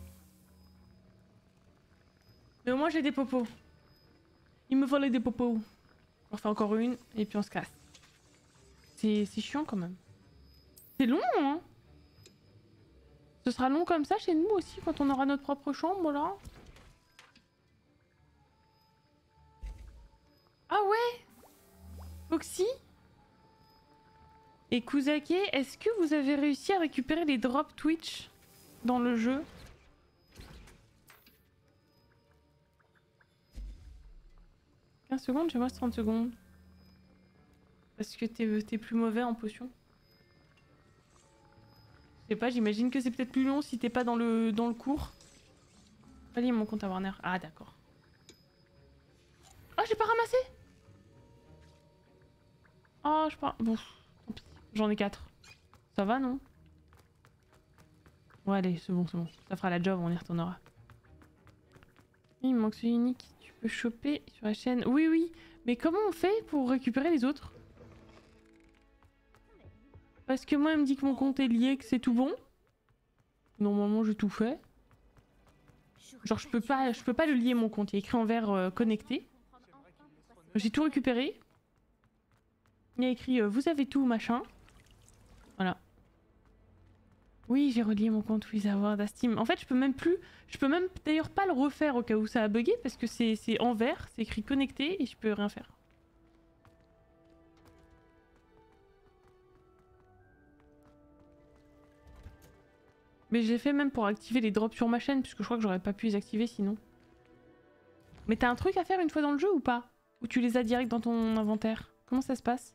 Mais au moins, j'ai des popos. Il me fallait des popos. On refait encore une, et puis on se casse. C'est chiant quand même. C'est long, hein? Ce sera long comme ça chez nous aussi, quand on aura notre propre chambre, là. Ah ouais? Foxy? Et Kuzake, est-ce que vous avez réussi à récupérer les drops Twitch dans le jeu? quinze secondes, je reste trente secondes. Parce que t'es plus mauvais en potion. Je sais pas, j'imagine que c'est peut-être plus long si t'es pas dans le, dans le cours. Allez, mon compte à Warner. Ah, d'accord. Oh, j'ai pas ramassé! Oh, je pas... Bon, tant pis. J'en ai quatre. Ça va, non? Ouais, allez, c'est bon, c'est bon. Ça fera la job, on y retournera. Il me manque celui unique. Tu peux choper sur la chaîne. Oui, oui. Mais comment on fait pour récupérer les autres? Parce que moi, il me dit que mon compte est lié, que c'est tout bon. Normalement, j'ai tout fait. Genre, je peux pas, je peux pas le lier mon compte. Il est écrit en vert euh, connecté. J'ai tout récupéré. Il y a écrit euh, vous avez tout, machin. Voilà. Oui, j'ai relié mon compte Wizard à Steam. En fait, je peux même plus. Je peux même d'ailleurs pas le refaire au cas où ça a bugué parce que c'est en vert, c'est écrit connecté et je peux rien faire. Mais j'ai fait même pour activer les drops sur ma chaîne puisque je crois que j'aurais pas pu les activer sinon. Mais t'as un truc à faire une fois dans le jeu ou pas? Ou tu les as direct dans ton inventaire? Comment ça se passe?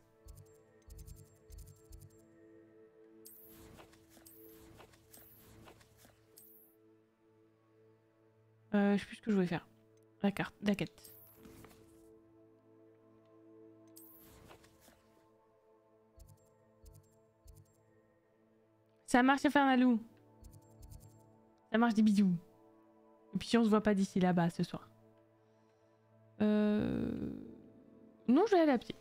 Euh, je sais plus ce que je voulais faire. La carte, la quête. Ça marche Infernalou. Ça marche, des bisous. Et puis si on se voit pas d'ici là-bas ce soir. Euh... Non, je vais aller à pied.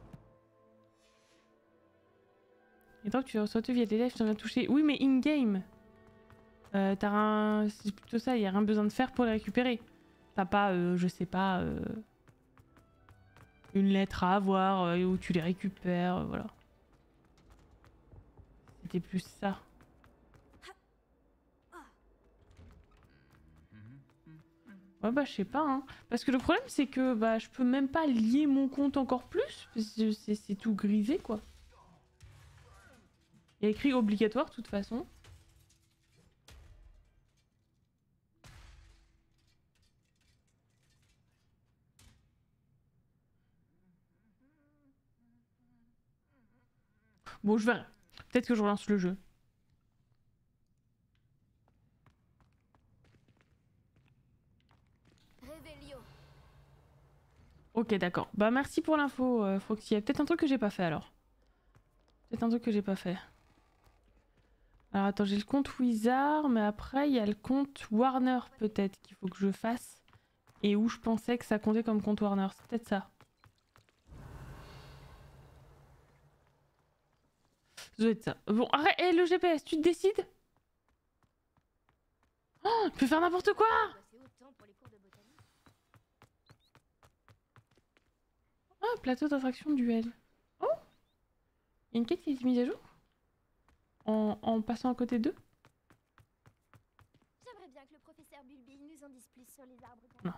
Et donc tu vas sauter via des lèvres, je t'en ai touché. Oui, mais in-game. Euh, t'as un... C'est plutôt ça, il y a rien besoin de faire pour les récupérer. T'as pas, euh, je sais pas, euh, une lettre à avoir euh, où tu les récupères, euh, voilà. C'était plus ça. Ouais bah je sais pas hein. Parce que le problème c'est que bah je peux même pas lier mon compte encore plus. C'est tout grisé quoi. Il y a écrit obligatoire de toute façon. Bon je verrai. Peut-être que je relance le jeu. Ok, d'accord. Bah merci pour l'info, euh, Foxy. Il y a peut-être un truc que j'ai pas fait alors. Peut-être un truc que j'ai pas fait. Alors attends, j'ai le compte Wizard, mais après il y a le compte Warner peut-être qu'il faut que je fasse. Et où je pensais que ça comptait comme compte Warner. C'est peut-être ça. Ça doit être ça. Bon, arrête, hé, le G P S, tu te décides? Oh, tu peux faire n'importe quoi! C'est autant pour les cours de botanique. Ah, plateau d'attraction duel. Oh! Il y a une quête qui a été mise à jour? En, en passant à côté d'eux? J'aimerais bien que le professeur Bulby nous en dise plus sur les arbres. Non.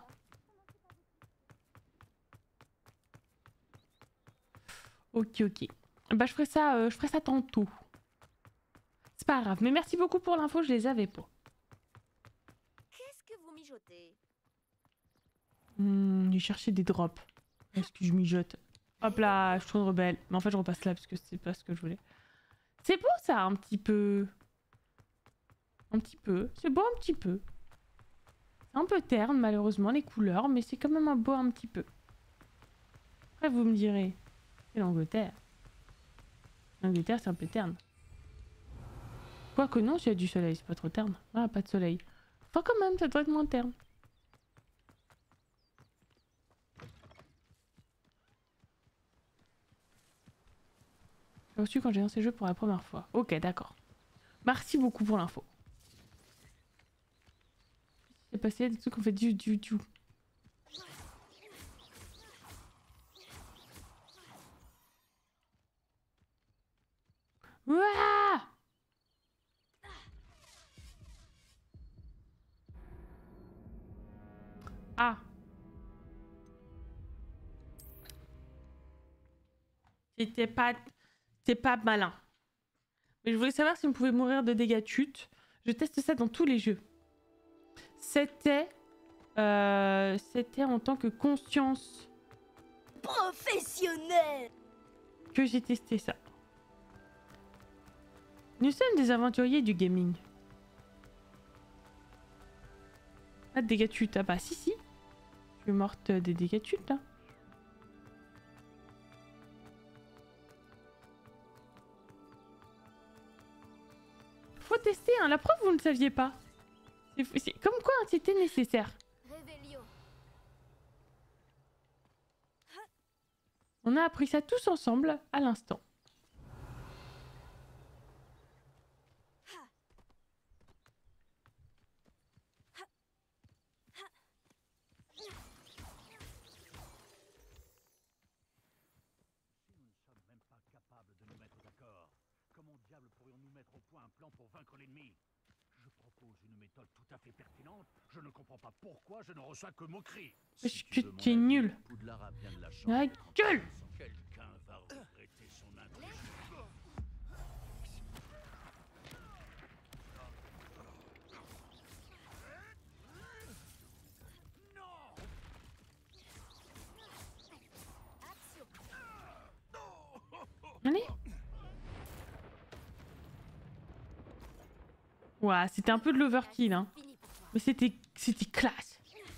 Ok, ok. Bah je ferai ça, euh, je ferai ça tantôt. C'est pas grave, mais merci beaucoup pour l'info, je les avais pas. Qu'est-ce que vous mijotez? Hmm, j'ai cherché des drops. Est-ce que je mijote? Hop là, je tourne rebelle. Mais en fait je repasse là parce que c'est pas ce que je voulais. C'est beau ça, un petit peu. Un petit peu. C'est beau un petit peu. C'est un peu terne malheureusement les couleurs, mais c'est quand même un beau un petit peu. Après vous me direz, c'est l'Angleterre. L'Angleterre c'est un peu terne. Quoique non, s'il y a du soleil, c'est pas trop terne. Ah, pas de soleil. Enfin quand même, ça doit être moins terne. J'ai reçu quand j'ai lancé le jeu pour la première fois. Ok, d'accord. Merci beaucoup pour l'info. C'est passé des trucs qu'on fait du du du. Ouah! Ah. C'était pas... C'était pas malin. Mais je voulais savoir si on pouvait mourir de dégâts de chute. Je teste ça dans tous les jeux. C'était... Euh, C'était en tant que conscience Professionnel! que j'ai testé ça. Nous sommes des aventuriers du gaming. Pas de dégâts de chute. Ah bah si si. Je suis morte des dégâts de chute là. Faut tester, hein. La preuve vous ne saviez pas. C'est comme quoi c'était nécessaire. Réveillon. On a appris ça tous ensemble à l'instant. Comment diable pourrions-nous mettre au point un plan pour vaincre l'ennemi? Je propose une méthode tout à fait pertinente. Je ne comprends pas pourquoi je ne reçois que moqueries. Si tu es nul. La gueule! Quelqu'un va regretter son intrusion. Allez. Ouah, c'était un peu de l'overkill, hein. Mais c'était c'était classe.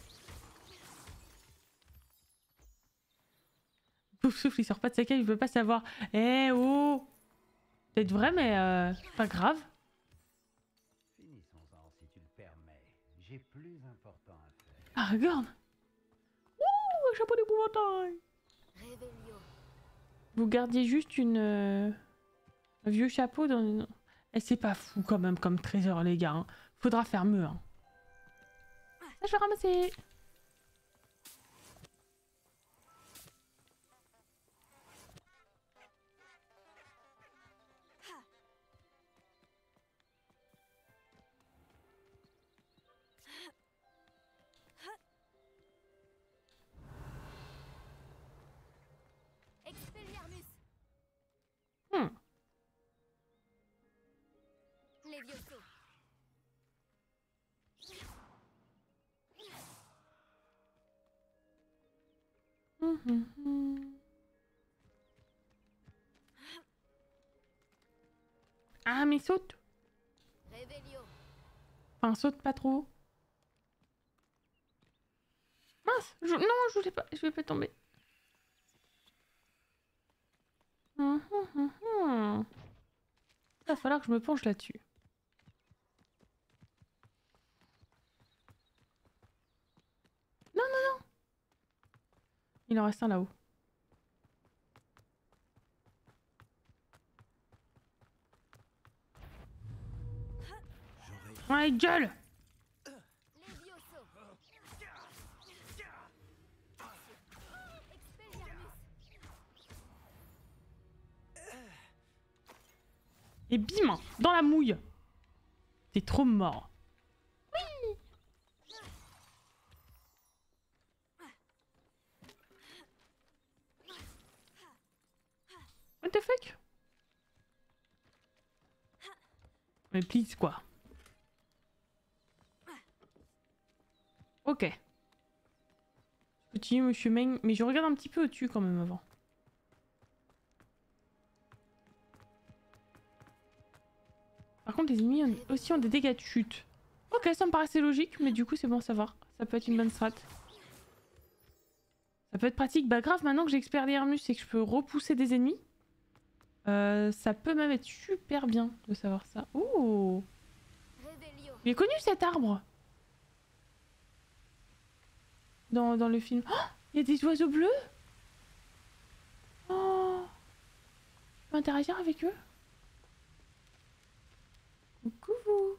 Pouf souffle, il sort pas de sa cave, il veut pas savoir. Eh oh! Peut-être vrai, mais euh, pas grave. Finissons-en si tu le permets. J'ai plus important à faire. Ah, regarde! Ouh, un chapeau d'épouvantail! Réveillon. Vous gardiez juste une... Euh, un vieux chapeau dans... Et c'est pas fou quand même comme trésor, les gars. Hein. Faudra faire mieux. Hein. Ça, je vais ramasser. Expelliarmus. Hmm. Levioso. Hum, hum, hum. Ah, mais saute. Réveillon. Enfin, saute pas trop. Mince, je... non, je voulais pas, je vais pas tomber. falloir que je me penche là-dessus. Non, non, non. Il en reste un là-haut. Ouais, gueule! Levioso. Expelliarmus. Et bim! Dans la mouille! T'es trop mort. Oui! What the fuck? Mais please, quoi. Ok. Petit monsieur Meng, mais je regarde un petit peu au-dessus quand même avant. Par contre, les ennemis ont aussi ont des dégâts de chute. Ok, ça me paraissait logique, mais du coup, c'est bon à savoir. Ça peut être une bonne strat. Ça peut être pratique. Bah grave, maintenant que j'ai expert Hermus et que je peux repousser des ennemis, euh, ça peut même être super bien de savoir ça. Oh! Revelio. Il est connu cet arbre! Dans, dans le film. Oh, il y a des oiseaux bleus? Oh! Je peux interagir avec eux? Coucou!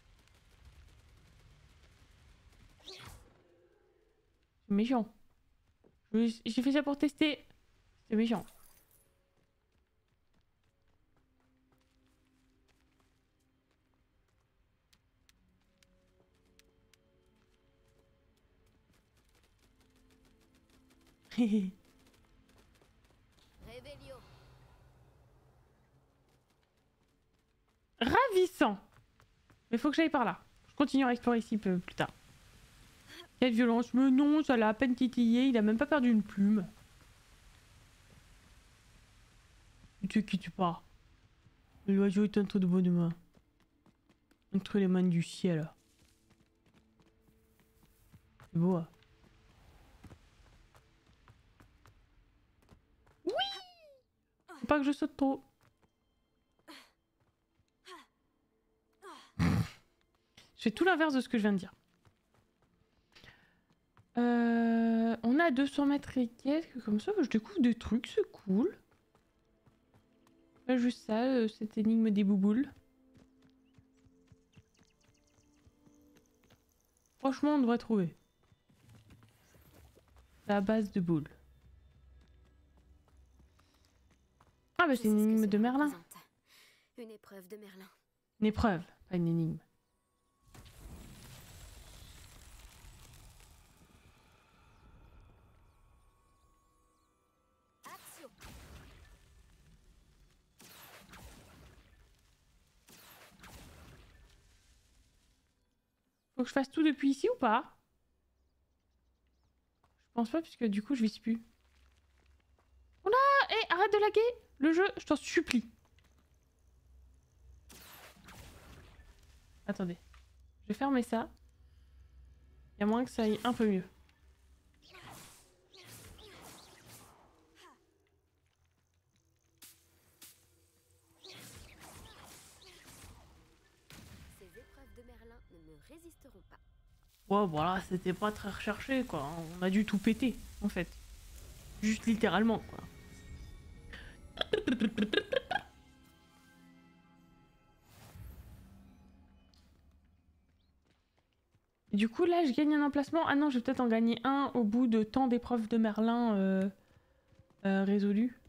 C'est méchant. Je- J'ai fait ça pour tester. C'est méchant. Hehe. Revelio. Ravissant! Mais faut que j'aille par là. Je continue à explorer ici peu plus tard. Quelle violence! Mais non, ça l'a à peine titillé, il a même pas perdu une plume. Ne t'inquiète pas. L'oiseau est entre de bonnes mains. Entre les mains du ciel. C'est beau, hein? Oui! Faut pas que je saute trop. Je fais tout l'inverse de ce que je viens de dire. Euh, on a deux cents mètres et quelques, comme ça, je découvre des trucs, c'est cool. Pas juste ça, euh, cette énigme des bouboules. Franchement, on devrait trouver. La base de boules. Ah bah Je c'est une sais ce que énigme de cela Merlin. représente. Une épreuve de Merlin. Une épreuve, pas une énigme. Action. Faut que je fasse tout depuis ici ou pas? Je pense pas, puisque du coup je vise plus. Oula! Hé, arrête de laguer! Le jeu, je t'en supplie. Attendez. Je vais fermer ça. Il y a moyen que ça aille un peu mieux. Ces épreuves de Merlin ne me résisteront pas. Ouais, voilà, c'était pas très recherché, quoi. On a dû tout péter, en fait. Juste littéralement, quoi. Et du coup, là, je gagne un emplacement. Ah non, je vais peut-être en gagner un au bout de tant d'épreuves de Merlin euh, euh, résolues.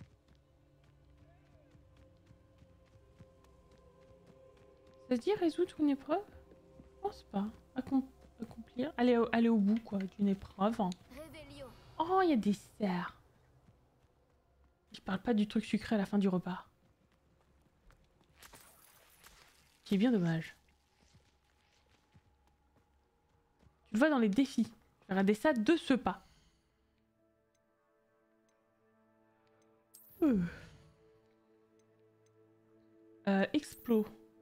Ça se dit résoudre une épreuve? Je pense pas. Accom- accomplir. Aller au, aller au bout, quoi, d'une épreuve. Hein. Revelio. Oh, il y a des cerfs. Je parle pas du truc sucré à la fin du repas. Qui est bien dommage. Tu le vois dans les défis. Je vais regarder ça de ce pas. Euh. Euh, explo.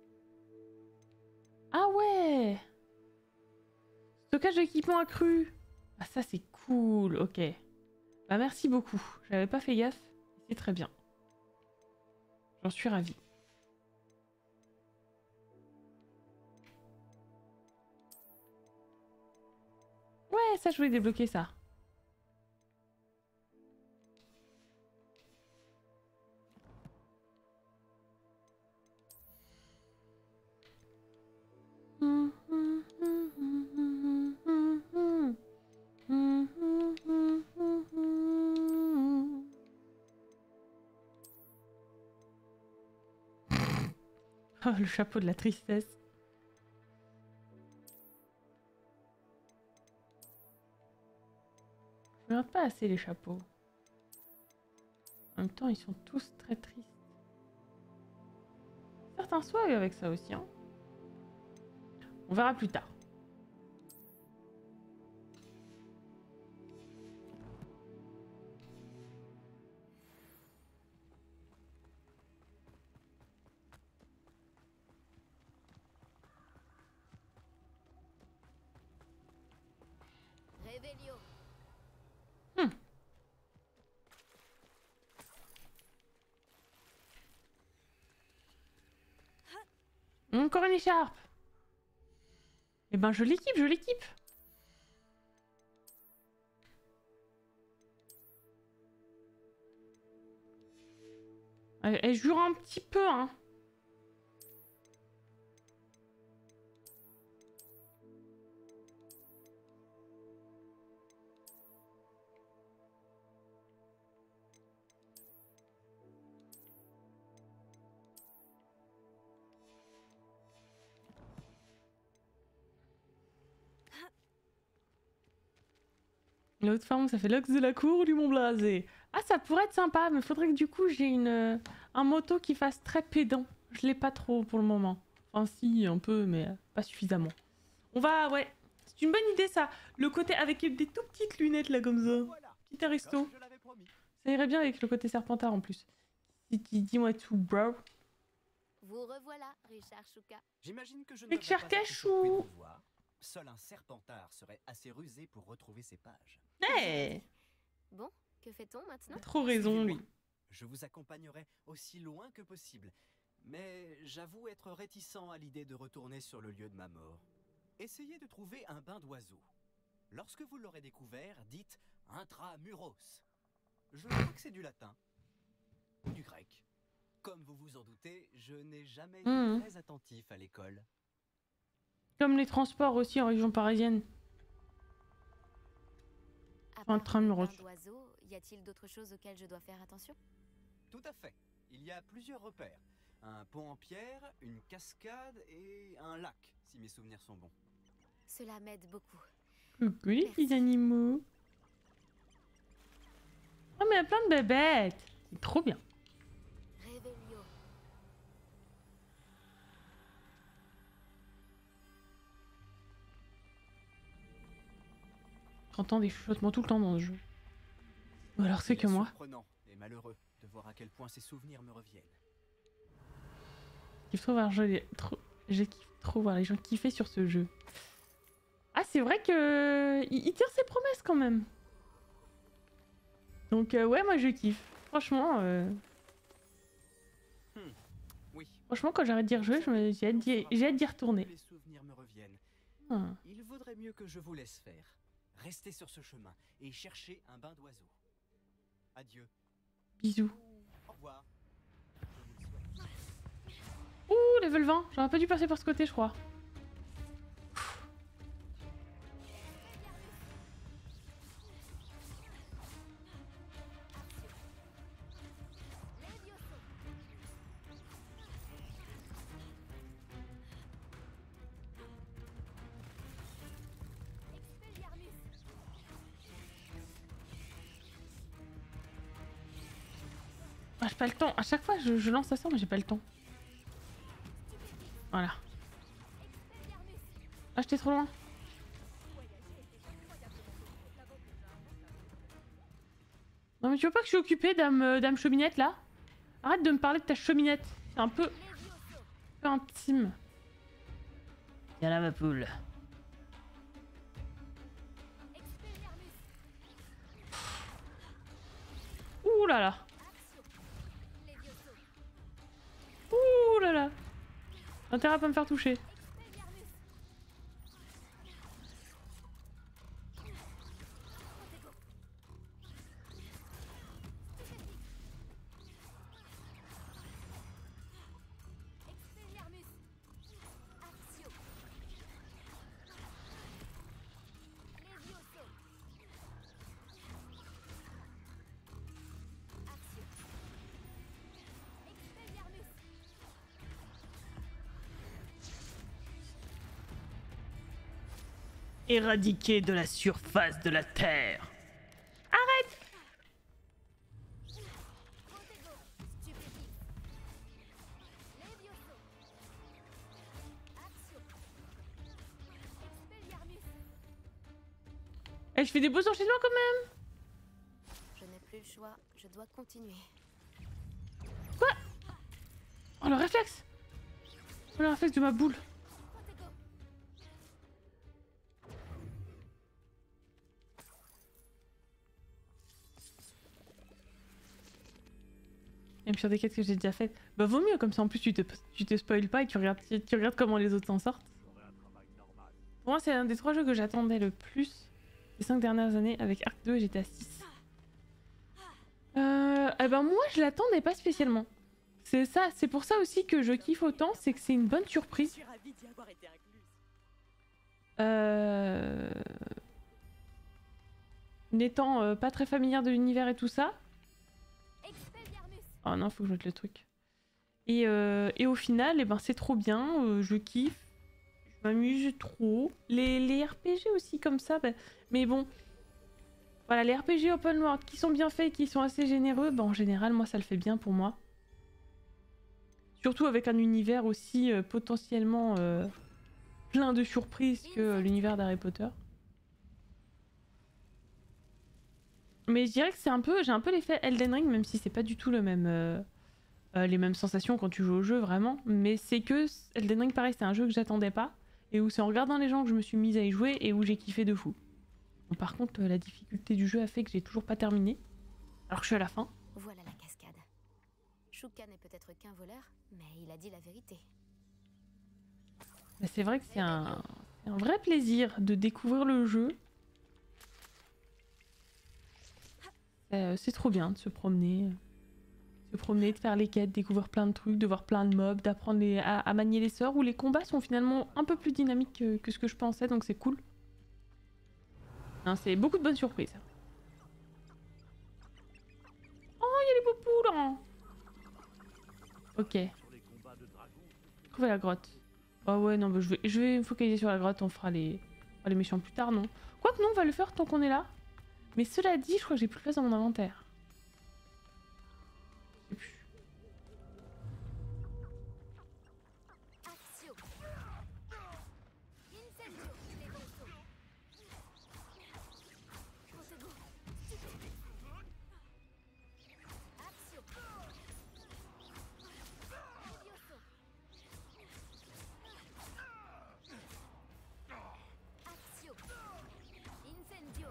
Ah ouais! Stockage d'équipement accru. Ah ça c'est cool, ok. Bah merci beaucoup. J'avais pas fait gaffe. C'est très bien. J'en suis ravie. ouais, ça je voulais débloquer ça. Oh, le chapeau de la tristesse. Je regarde pas assez les chapeaux. En même temps, ils sont tous très tristes. Certains swag avec ça aussi, hein. On verra plus tard. Réveillon. Encore une écharpe. Eh ben je l'équipe, je l'équipe. Elle, elle jure un petit peu, hein. L'autre femme, ça fait l'axe de la cour du Mont Blasé. Ah, ça pourrait être sympa, mais faudrait que du coup j'ai une euh, un moto qui fasse très pédant. Je l'ai pas trop pour le moment. Enfin si, un peu, mais pas suffisamment. On va, ouais. C'est une bonne idée ça. Le côté avec des tout petites lunettes là comme ça. Voilà, Petit aristo. comme je l'avais promis. Ça irait bien avec le côté serpentard en plus. Dis-moi tout, bro. Vous revoilà, Richard Chouka. J'imagine que je ne Richard devrais pas être Cachou. surpris de vous voir. Seul un serpentard serait assez rusé pour retrouver ses pages. Hey, Bon, que fait-on maintenant? trop raison lui. Je vous accompagnerai aussi loin que possible. Mais j'avoue être réticent à l'idée de retourner sur le lieu de ma mort. Essayez de trouver un bain d'oiseau. Lorsque vous l'aurez découvert, dites intramuros. Je crois que c'est du latin. Ou du grec. Comme vous vous en doutez, je n'ai jamais été Mhm. très attentif à l'école. Comme les transports aussi en région parisienne. À part Intramuros. le bain d'oiseaux, y a-t-il d'autres choses auxquelles je dois faire attention? Tout à fait. Il y a plusieurs repères. Un pont en pierre, une cascade et un lac, si mes souvenirs sont bons. Cela m'aide beaucoup. Coucou les petits Merci. animaux. Oh mais il y a plein de bébêtes. C'est trop bien. Réveillon. J'entends des chuchotements tout le temps dans ce jeu. Ou alors c'est Il que est moi. surprenant et malheureux de voir à quel point ces souvenirs me reviennent. Je kiffe trop voir, je, trop, je kiffe trop voir les gens kiffer sur ce jeu. Ah c'est vrai que il, il tire ses promesses quand même. Donc euh, ouais moi je kiffe. Franchement, euh, Oui. franchement quand j'arrête d'y rejouer, je me- j'ai hâte d'y j'ai hâte d'y retourner. Les souvenirs me reviennent. Ah. Il vaudrait mieux que je vous laisse faire. Restez sur ce chemin et cherchez un bain d'oiseau. Adieu. Bisous. Au revoir. Je vous le souhaite. Ouh level vingt, j'aurais pas dû passer par ce côté je crois. Ah, j'ai pas le temps. À chaque fois, je, je lance ça, mais j'ai pas le temps. Voilà. Ah, j'étais trop loin. Non, mais tu veux pas que je suis occupée, dame, euh, dame cheminette, là? Arrête de me parler de ta cheminette. C'est un peu... un peu intime. Viens là, ma poule. Ouh là là. Ouh là là. Intérêt à pas me faire toucher. éradiqué de la surface de la Terre. Arrête! Protego, stupéfie. Levioso. Axio. Expelliarmus. Eh, je fais des beaux enchaînements quand même! Je n'ai plus le choix, je dois continuer. Quoi? Oh, le réflexe! Oh, le réflexe de ma boule. Protego. Même sur des quêtes que j'ai déjà faites. Bah vaut mieux comme ça en plus tu te, tu te spoil pas et tu regardes, tu, tu regardes comment les autres s'en sortent. Pour moi c'est un des trois jeux que j'attendais le plus les cinq dernières années avec Arc deux et G T A six. Euh, eh ben moi je l'attendais pas spécialement. C'est ça, c'est pour ça aussi que je kiffe autant, c'est que c'est une bonne surprise. Euh... N'étant euh, pas très familière de l'univers et tout ça. Expelliarmus. Oh non, faut que je mette le truc. Et, euh, et au final, eh ben, c'est trop bien, euh, je kiffe, je m'amuse trop. Les, les R P G aussi comme ça, bah, mais bon, voilà, les R P G open world qui sont bien faits, qui sont assez généreux, bah, en général, moi, ça le fait bien pour moi. Surtout avec un univers aussi euh, potentiellement euh, plein de surprises que euh, l'univers d'Harry Potter. Mais je dirais que c'est un peu, j'ai un peu l'effet Elden Ring, même si c'est pas du tout le même, euh, euh, les mêmes sensations quand tu joues au jeu vraiment. Mais c'est que Elden Ring, pareil, c'est un jeu que j'attendais pas et où c'est en regardant les gens que je me suis mise à y jouer et où j'ai kiffé de fou. Bon, par contre, euh, la difficulté du jeu a fait que j'ai toujours pas terminé, alors que je suis à la fin. Voilà la cascade. Shuka n'est peut-être qu'un voleur, mais il a dit la vérité. Mais c'est vrai que c'est un, un vrai plaisir de découvrir le jeu. Euh, c'est trop bien de se promener. Se promener, de faire les quêtes, découvrir plein de trucs, de voir plein de mobs, d'apprendre les- à, à manier les sorts, où les combats sont finalement un peu plus dynamiques que, que ce que je pensais, donc c'est cool. Hein, c'est beaucoup de bonnes surprises. Oh, il y a les beaux poules hein. Ok. Trouver la grotte. Oh ouais, non, bah, je, vais, je vais me focaliser sur la grotte, on fera les, on fera les méchants plus tard, non? Quoique non, on va le faire tant qu'on est là. Mais cela dit, je crois que j'ai plus de place dans mon inventaire. Je sais plus. Axio. Incendio. Levioso. Protego. Stupéfie. Axio. Levioso. Axio. Incendio.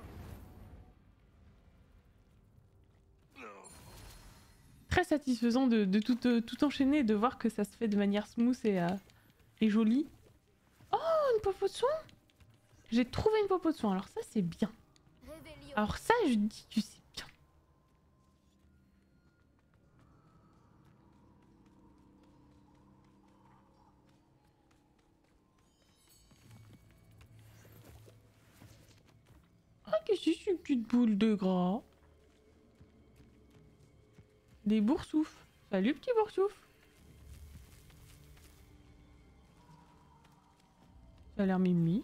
Très satisfaisant de, de tout, euh, tout enchaîner et de voir que ça se fait de manière smooth et, euh, et jolie. Oh, une popo de soin. J'ai trouvé une popo de soin, alors ça c'est bien. Revelio. Alors ça, je dis que c'est bien. Ah, qu'est-ce que c'est une petite boule de gras? Des boursoufs. Salut petit boursouf. Ça a l'air mimi.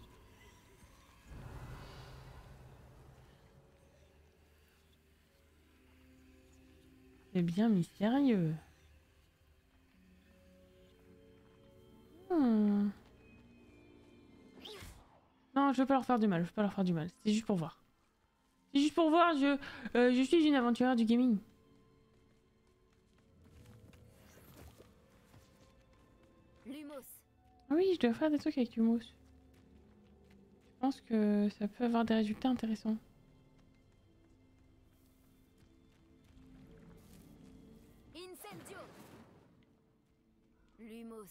C'est bien mystérieux. Hmm. Non, je veux pas leur faire du mal, je veux pas leur faire du mal. C'est juste pour voir. C'est juste pour voir, je, euh, je suis une aventurière du gaming. Lumos. Oui, je dois faire des trucs avec du mousse. Je pense que ça peut avoir des résultats intéressants. Incendio. Lumos.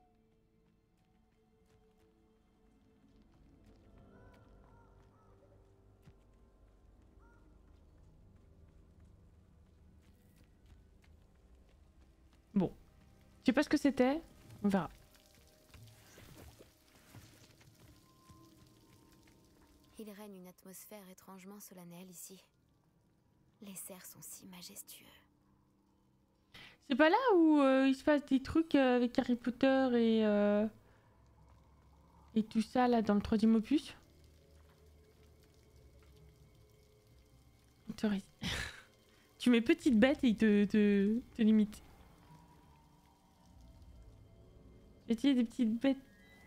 Bon. Je sais pas ce que c'était. On verra. Il règne une atmosphère étrangement solennelle ici. Les cerfs sont si majestueux. C'est pas là où euh, il se passe des trucs euh, avec Harry Potter et... Euh... Et tout ça, là, dans le troisième opus? te ré- Tu mets petite bête et il te, te, te limite. J'ai tiré des petites bêtes.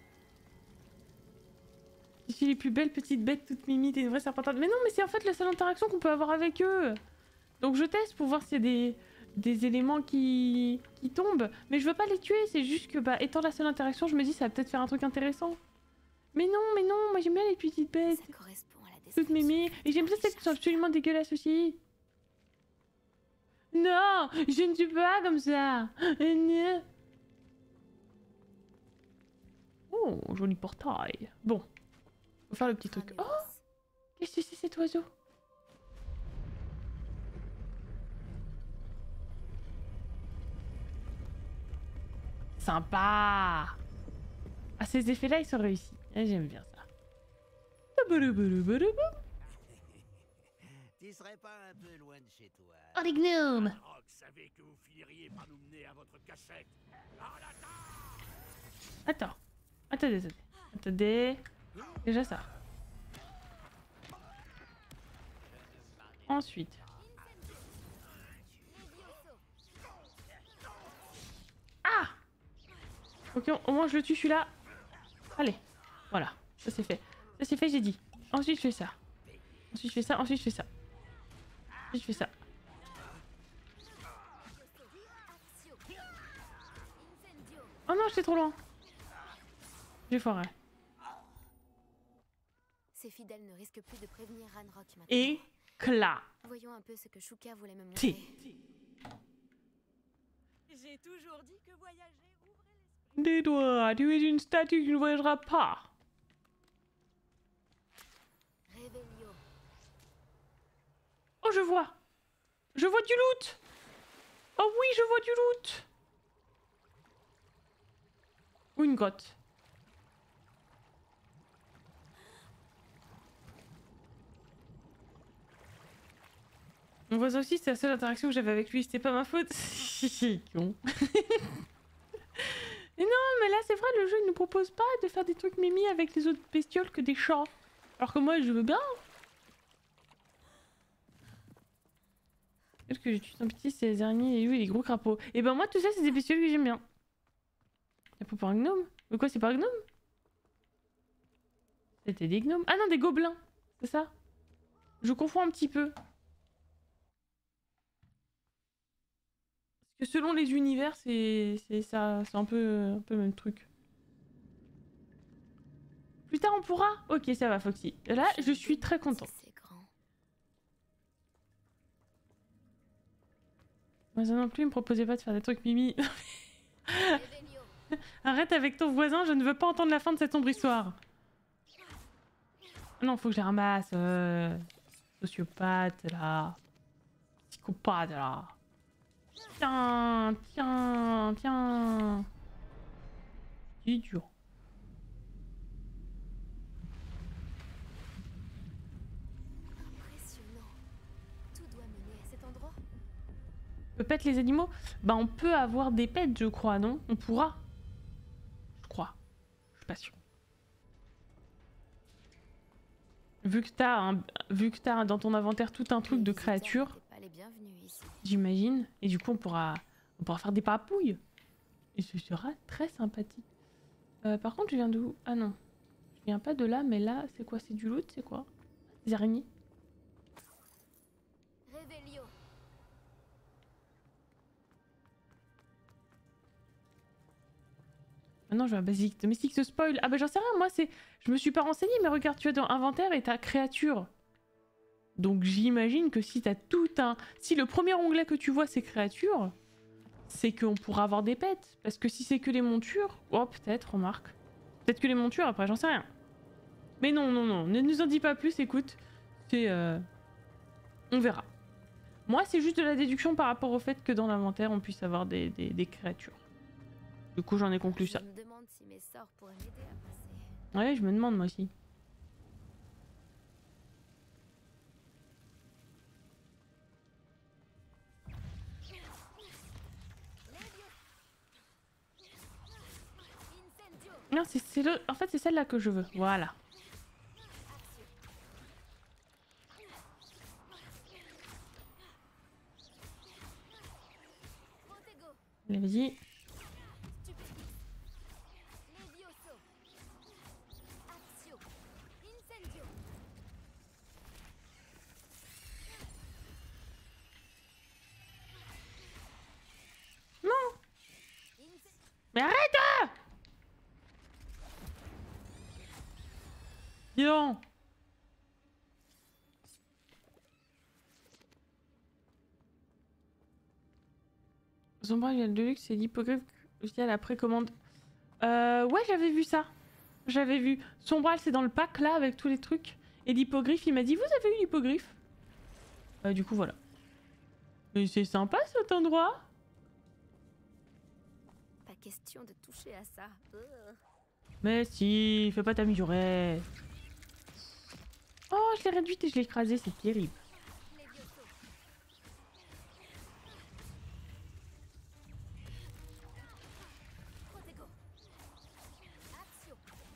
Je suis les plus belles petites bêtes toutes mimites et une vraie serpentard. Mais non, mais c'est en fait la seule interaction qu'on peut avoir avec eux. Donc je teste pour voir s'il y a des, des éléments qui, qui tombent. Mais je veux pas les tuer, c'est juste que bah étant la seule interaction, je me dis ça va peut-être faire un truc intéressant. Mais non, mais non, moi j'aime bien les petites bêtes. Ça correspond à la Toutes description. mémées. Et j'aime bien celles qui sont absolument dégueulasses aussi. Non, je ne suis pas comme ça. Euh, Oh, joli portail. Bon, faut faire le petit truc. Oh, qu'est-ce que c'est cet oiseau? Sympa. Ah, ces effets-là, ils sont réussis. Ah, j'aime bien ça. Tu serais pas un peu loin de chez toi? Oh, les gnomes. Rock savait que vous finiriez par nous mener à votre cachette. Attends. Attendez, attendez. Attendez. Déjà ça. Ensuite. Ah! Ok, au moins je le tue celui-là. Allez. Voilà. Ça c'est fait. Ça c'est fait, j'ai dit. Ensuite je fais ça. Ensuite je fais ça. Ensuite je fais ça. Ensuite je fais ça. Oh non, j'étais trop loin. J'ai foiré. Ces fidèles ne risquent plus de prévenir Ranrock maintenant. Éclat. Voyons un peu ce que Shuka voulait me Ti. montrer. J'ai toujours dit que voyager ouvrait l'esprit. Des doigts, tu es une statue qui ne voyagera pas. Revelio. Oh, je vois. Je vois du loot. Oh oui, je vois du loot. Ou une grotte. Mon voisin aussi, c'est la seule interaction que j'avais avec lui, c'était pas ma faute. Con. Et non, mais là, c'est vrai, le jeu, il nous propose pas de faire des trucs mimi avec les autres bestioles que des chats. Alors que moi, je veux bien. Est-ce que je tue sans pitié, c'est les araignées et lui, les gros crapauds. Et ben moi, tout ça, c'est des bestioles que j'aime bien. Y'a pas un gnome? Mais quoi, c'est pas un gnome? C'était des gnomes. Ah non, des gobelins. C'est ça? Je confonds un petit peu. Parce que selon les univers, c'est ça, c'est un peu, un peu le même truc. Plus tard, on pourra? Ok, ça va, Foxy. Là, je suis très contente. C'est grand. Moi, ça non plus, il me proposait pas de faire des trucs mimi. Revelio. Arrête avec ton voisin, je ne veux pas entendre la fin de cette sombre histoire. Non, faut que je les ramasse. Euh... Sociopathe, là. Psychopathe, là. Tiens, tiens, tiens. Idiot. Impressionnant. Tout doit mener à cet endroit. On peut pet les animaux? Bah, on peut avoir des pets, je crois, non? On pourra. Je crois. Je suis pas sûre. Vu que t'as un... vu que t'as dans ton inventaire tout un truc Les de visiteurs créatures, n'étaient pas les bienvenus ici. j'imagine. Et du coup, on pourra... on pourra faire des papouilles. Et ce sera très sympathique. Euh, par contre, je viens d'où? Ah non. Je viens pas de là, mais là, c'est quoi? C'est du loot? C'est quoi? Des araignées? Revelio. Ah non, je veux un basique. Domestique se spoil. Ah bah j'en sais rien, moi c'est... Je me suis pas renseignée, mais regarde, tu as dans inventaire et ta créature. Donc j'imagine que si t'as tout un... Si le premier onglet que tu vois c'est créature, c'est qu'on pourra avoir des pets. Parce que si c'est que les montures... Oh peut-être, remarque. Peut-être que les montures après, j'en sais rien. Mais non, non, non, ne nous en dis pas plus, écoute. C'est... Euh... On verra. Moi c'est juste de la déduction par rapport au fait que dans l'inventaire on puisse avoir des, des, des créatures. Du coup j'en ai conclu ça. Je me demande si mes sorts pourraient m'aider à passer. Ouais, je me demande moi aussi. Non, c'est le... En fait, c'est celle-là que je veux. Voilà. Allez, vas-y. Levioso. Accio. Incendio. Non. Ince- Mais arrête! Dis donc. Zombra vient de luxe et l'hippogriffe via la précommande. Euh, ouais, j'avais vu ça. J'avais vu. Sombral, c'est dans le pack là avec tous les trucs. Et l'hippogriffe, il m'a dit, vous avez eu l'hippogriffe? Euh, du coup, voilà. Mais c'est sympa cet endroit. Pas question de toucher à ça. Ugh. Mais si, fais pas t'améliorer. Oh, je l'ai réduite et je l'ai écrasée, c'est terrible. Levioso. Protego. Accio.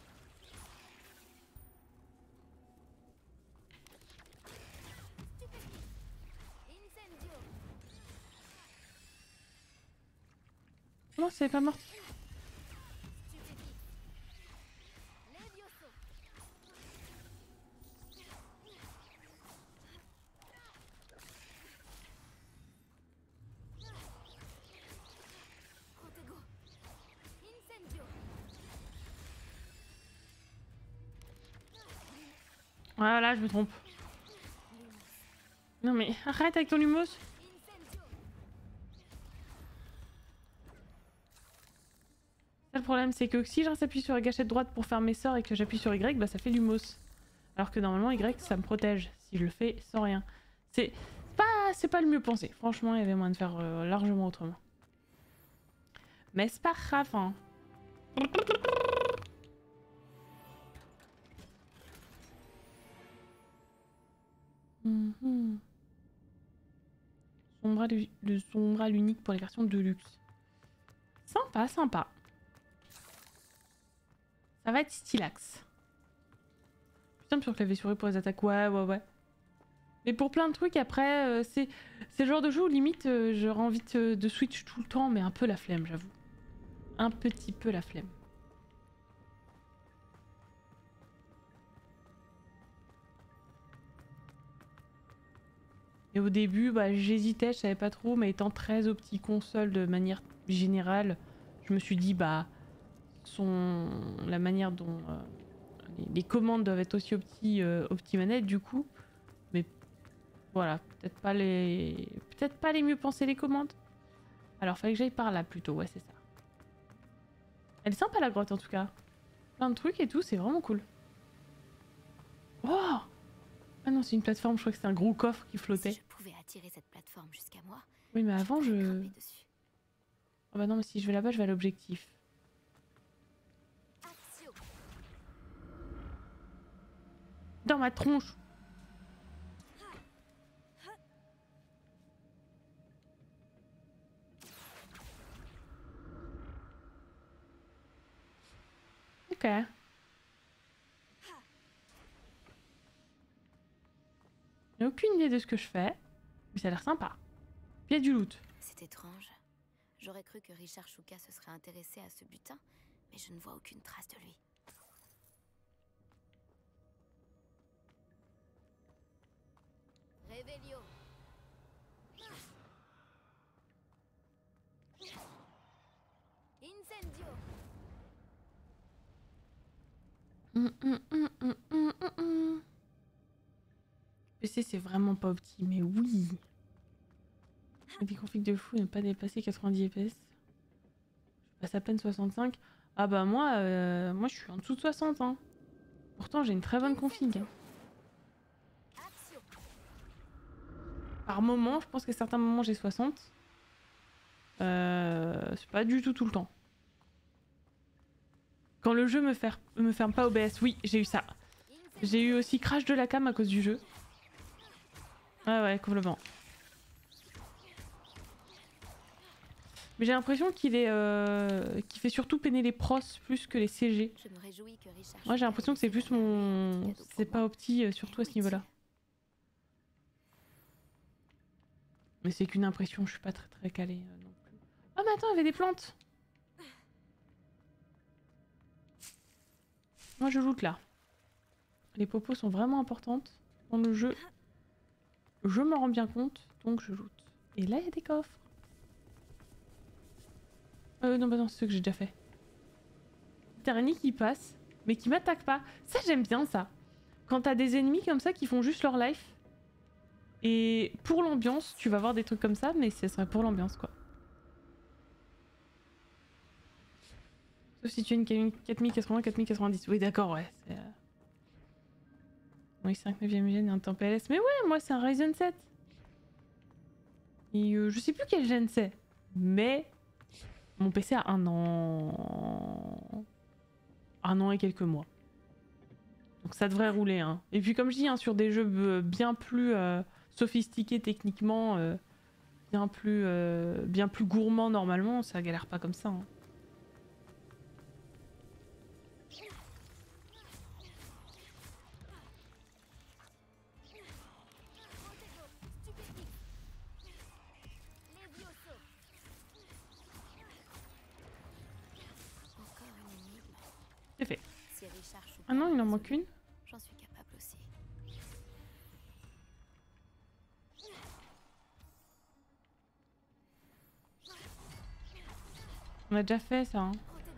Stupéfie. Incendio. Non, c'est pas mort. Stupéfie. Levioso. Protego. Incendio. Voilà, je me trompe. Non mais arrête avec ton lumos. Incendio. Ça, le problème, c'est que si j'appuie sur la gâchette droite pour faire mes sorts et que j'appuie sur Y, bah ça fait lumos. Alors que normalement Y, ça me protège si je le fais sans rien. C'est pas, c'est pas le mieux pensé. Franchement, il y avait moyen de faire euh, largement autrement. Mais c'est pas grave, hein. Mhm. Sombra, le, le sombra l'unique pour les versions de luxe. Sympa, sympa. Ça va être stylax. Putain, sur clavier souris pour les attaques. Ouais, ouais, ouais. Mais pour plein de trucs, après, euh, c'est c'est le genre de jeu où limite, euh, j'aurais envie de, de switch tout le temps, mais un peu la flemme, j'avoue. Un petit peu la flemme. Et au début, bah, j'hésitais, je savais pas trop, mais étant très aux petits consoles de manière générale, je me suis dit, bah, son... la manière dont euh, les, les commandes doivent être aussi aux petits, euh, aux petits manettes, du coup. Mais voilà, peut-être pas les, peut-être pas les mieux pensées les commandes. Alors, fallait que j'aille par là plutôt, ouais, c'est ça. Elle est sympa la grotte en tout cas. Plein de trucs et tout, c'est vraiment cool. Oh! Ah non, c'est une plateforme, je crois que c'est un gros coffre qui flottait. Si je pouvais attirer cette plateforme jusqu'à moi, Oui, mais avant, pourrais je... grimper dessus. Oh bah non, mais si je vais là-bas, je vais à l'objectif. Accio. Dans ma tronche! Ok. J'ai aucune idée de ce que je fais, mais ça a l'air sympa. Il y a du loot. C'est étrange. J'aurais cru que Richard Chouka se serait intéressé à ce butin, mais je ne vois aucune trace de lui. Revelio. Incendio. Hum, hum, hum, hum, hum, hum, hum. P C c'est vraiment pas opti, mais oui. Des configs de fou, ne pas dépasser quatre-vingt-dix F P S. Je passe à peine soixante-cinq. Ah bah moi, euh, moi je suis en dessous de soixante. Hein. Pourtant j'ai une très bonne config. Hein. Accio. Par moment, je pense qu'à certains moments j'ai soixante. Euh, c'est pas du tout tout le temps. Quand le jeu me, fer... me ferme pas O B S, oui, j'ai eu ça. J'ai eu aussi crash de la cam à cause du jeu. Ouais, ouais, complètement. Mais j'ai l'impression qu'il est, euh... qu'il fait surtout peiner les pros plus que les C G. Je me réjouis que Richard Moi j'ai Chouka l'impression que c'est ait plus décidé mon... de faire un cadeau C'est pour pas moi. opti, euh, surtout à ce niveau-là. Mais c'est qu'une impression, je suis pas très très calée euh, non plus. Ah mais attends, il y avait des plantes. Moi, je loot là. Les popos sont vraiment importantes dans le jeu. Je m'en rends bien compte, donc je loot. Et là, il y a des coffres. Euh, non, bah non, c'est ce que j'ai déjà fait. Araignée qui passe, mais qui m'attaque pas. Ça, j'aime bien ça. Quand t'as des ennemis comme ça qui font juste leur life. Et pour l'ambiance, tu vas voir des trucs comme ça, mais ce serait pour l'ambiance, quoi. Sauf si tu as une quatre mille quatre-vingts, quatre mille quatre-vingt-dix. Oui, d'accord, ouais. Euh... Oui, cinq neuvième gène et un temps P L S. Mais ouais, moi, c'est un Ryzen sept. Et euh, je sais plus quel gène c'est. Mais mon P C a un an... Un an et quelques mois. Donc ça devrait rouler, hein. Et puis comme je dis, hein, sur des jeux bien plus euh, sophistiqués techniquement, euh, bien plus euh, bien plus gourmands normalement, ça galère pas comme ça, hein. C'est fait. Ah non, il en manque une. J'en suis capable aussi. On a déjà fait ça, hein.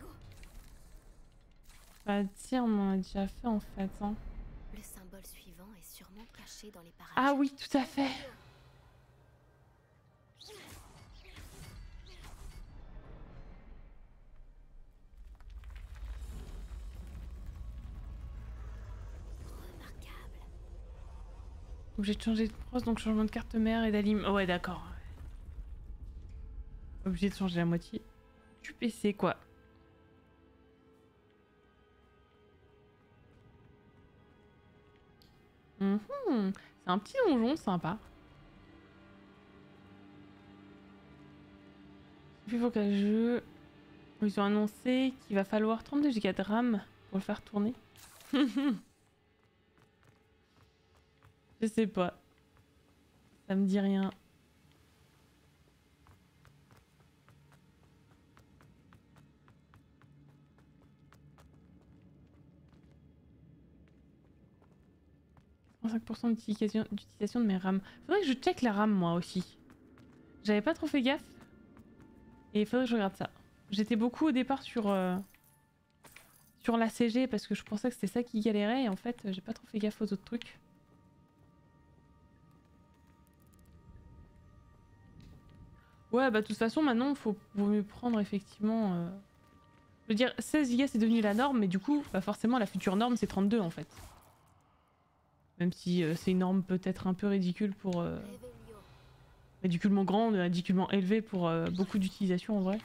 Bah tiens, on en a déjà fait en fait, hein. Le symbole suivant est sûrement caché dans les parages. Ah oui, tout à fait. Obligé de changer de pros, donc changement de carte mère et d'alim. Oh ouais, d'accord. Obligé de changer la moitié du P C, quoi. Mmh. C'est un petit donjon sympa. Il faut que le jeu... Ils ont annoncé qu'il va falloir trente-deux giga de RAM pour le faire tourner. Je sais pas. Ça me dit rien. cinq pour cent d'utilisation d'utilisation de mes RAM. Faudrait que je check la RAM moi aussi. J'avais pas trop fait gaffe. Et il faudrait que je regarde ça. J'étais beaucoup au départ sur... Euh, sur la C G parce que je pensais que c'était ça qui galérait et en fait j'ai pas trop fait gaffe aux autres trucs. Ouais, bah de toute façon, maintenant, faut vaut mieux prendre effectivement... Euh... Je veux dire, seize giga c'est devenu la norme, mais du coup, bah forcément, la future norme, c'est trente-deux en fait. Même si euh, c'est une norme peut-être un peu ridicule pour... Euh... Ridiculement grande, ridiculement élevée pour euh, beaucoup d'utilisation en vrai.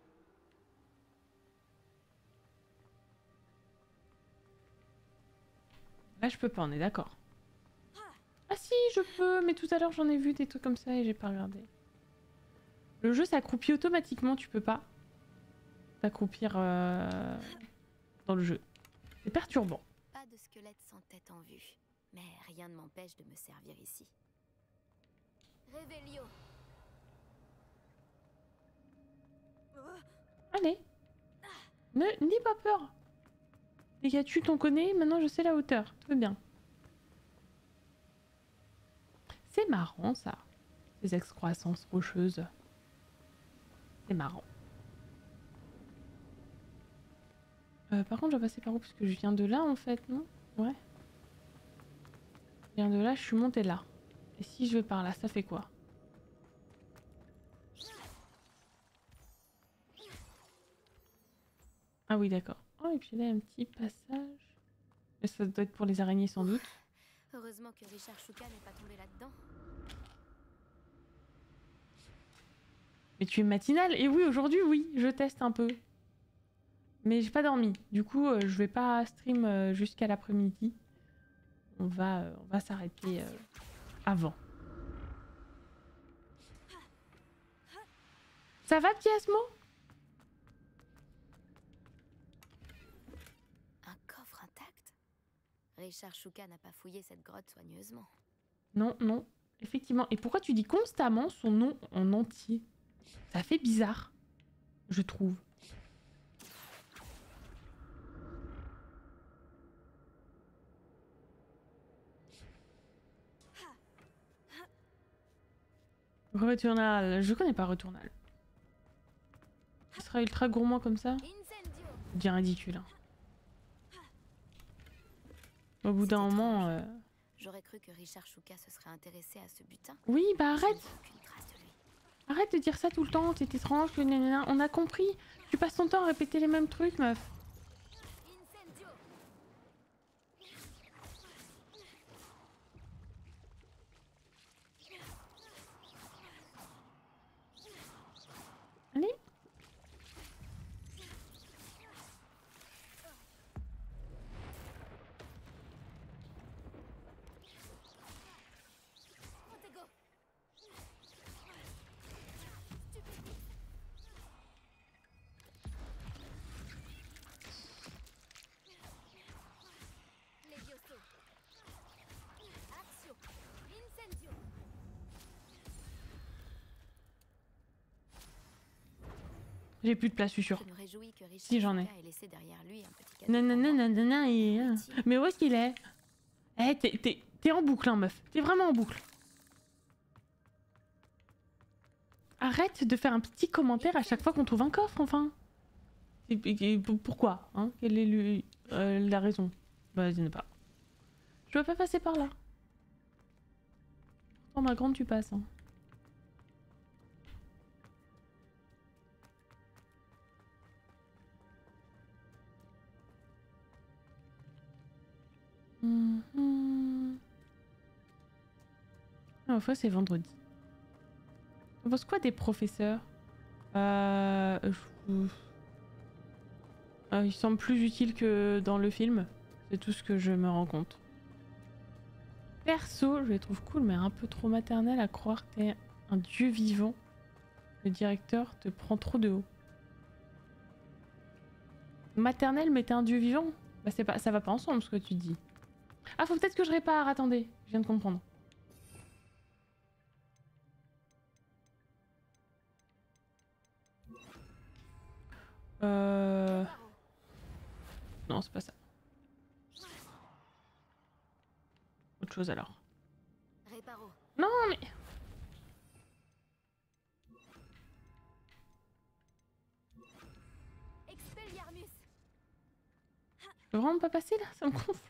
Là, je peux pas, on est d'accord. Ah si, je peux, mais tout à l'heure, j'en ai vu des trucs comme ça et j'ai pas regardé. Le jeu s'accroupit automatiquement, tu peux pas t'accroupir euh, dans le jeu. C'est perturbant. Pas de squelette sans tête en vue, mais rien ne m'empêche de me servir ici. Réveillon. Allez. Ne n'aie pas peur. Les gars, tu t'en connais, maintenant je sais la hauteur. Tout va bien. C'est marrant ça. Ces excroissances rocheuses. C'est marrant. Euh, par contre, je vais passer par où? Parce que je viens de là, en fait, non? Ouais. Je viens de là, je suis montée là. Et si je vais par là, ça fait quoi? Ah oui, d'accord. Oh, et puis là, un petit passage. Mais ça doit être pour les araignées, sans doute. Heureusement que Richard Chouka n'est pas tombé là-dedans. Mais tu es matinale? Et oui, aujourd'hui, oui, je teste un peu. Mais j'ai pas dormi. Du coup, euh, je vais pas stream euh, jusqu'à l'après-midi. On va, euh, on va s'arrêter euh, avant. Ça va, petit Asmo? Un coffre intact? Richard Chouka n'a pas fouillé cette grotte soigneusement. Non, non, effectivement. Et pourquoi tu dis constamment son nom en entier? Ça fait bizarre. Je trouve. Returnal. Je connais pas Returnal. Ce sera ultra gourmand comme ça? Bien ridicule. Hein. Au bout d'un moment... Euh... J'aurais cru que Richard Chouka se serait intéressé à ce butin. Oui, bah arrête. Aucune trace de lui. Arrête de dire ça tout le temps, c'est étrange, que nanana. On a compris. Tu passes ton temps à répéter les mêmes trucs, meuf. Incendio. Allez. Montego. Levioso. Axio. Incendio. J'ai plus de place, je suis sûre. Je me réjouis que Richard Si, j'en ai. Chouka ait laissé derrière lui un petit cadeau Non, non, pour non, moi. non, non, non, et... euh, Utile. Mais où est-ce qu'il est? Eh, t'es- t'es t'es en boucle, hein, meuf. T'es vraiment en boucle. Arrête de faire un petit commentaire à chaque fois qu'on trouve un coffre, enfin. Et, et- et pourquoi, hein? Quelle est le- euh, la raison? Bah, je ne sais pas. Je veux pas passer par là. Oh, ma grande, tu passes, hein. Mhm. Ah, ma foi, c'est vendredi. On pense quoi des professeurs? Euh... je- Euh, ils semblent plus utiles que dans le film. C'est tout ce que je me rends compte. Perso, je les trouve cool, mais un peu trop maternel à croire que t'es un dieu vivant. Le directeur te prend trop de haut. Maternel, mais t'es un dieu vivant? Bah, c'est pas... ça va pas ensemble ce que tu dis. Ah, faut peut-être que je répare, attendez. Je viens de comprendre. Euh... Non, c'est pas ça. Autre chose alors. Réparo. Non, mais... Expelliarmus. Je peux vraiment pas passer là, ça me gonfle.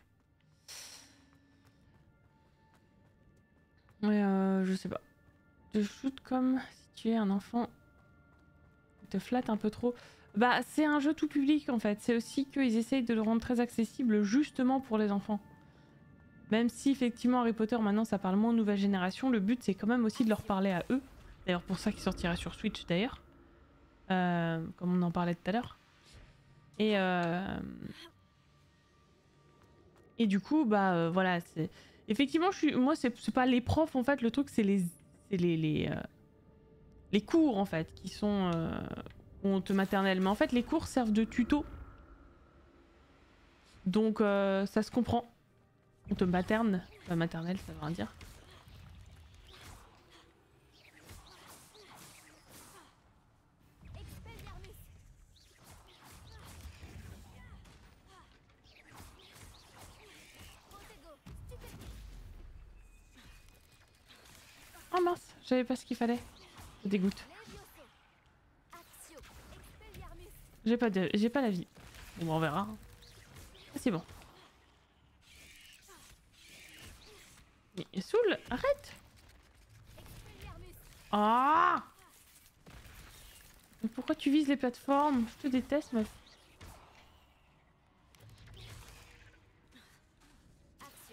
Ouais, euh, je sais pas. Te shoot comme si tu es un enfant. Te flatte un peu trop. Bah, c'est un jeu tout public en fait. C'est aussi qu'ils essayent de le rendre très accessible justement pour les enfants. Même si effectivement Harry Potter maintenant ça parle moins aux nouvelles générations, le but c'est quand même aussi de leur parler à eux. D'ailleurs pour ça qu'il sortira sur Switch d'ailleurs. Euh, comme on en parlait tout à l'heure. Et euh... Et du coup, bah euh, voilà, c'est... Effectivement, je suis... moi c'est c'est pas les profs en fait, le truc c'est les... c'est les... les, euh... les cours en fait qui sont... Euh... honte maternelle. Mais en fait les cours servent de tuto. Donc euh, ça se comprend. Honte materne, pas maternelle ça veut rien dire. Expelliarmus. Montego. Stupéfique. Oh mince, j'avais pas ce qu'il fallait. Ça dégoûte. Levioso. Axio. Expelliarmus. J'ai pas de... j'ai pas la vie. Bon, on verra. Ah, c'est bon. Mais Soul, arrête! Expelliarmus. Ah! Mais pourquoi tu vises les plateformes? Je te déteste, meuf. Axio.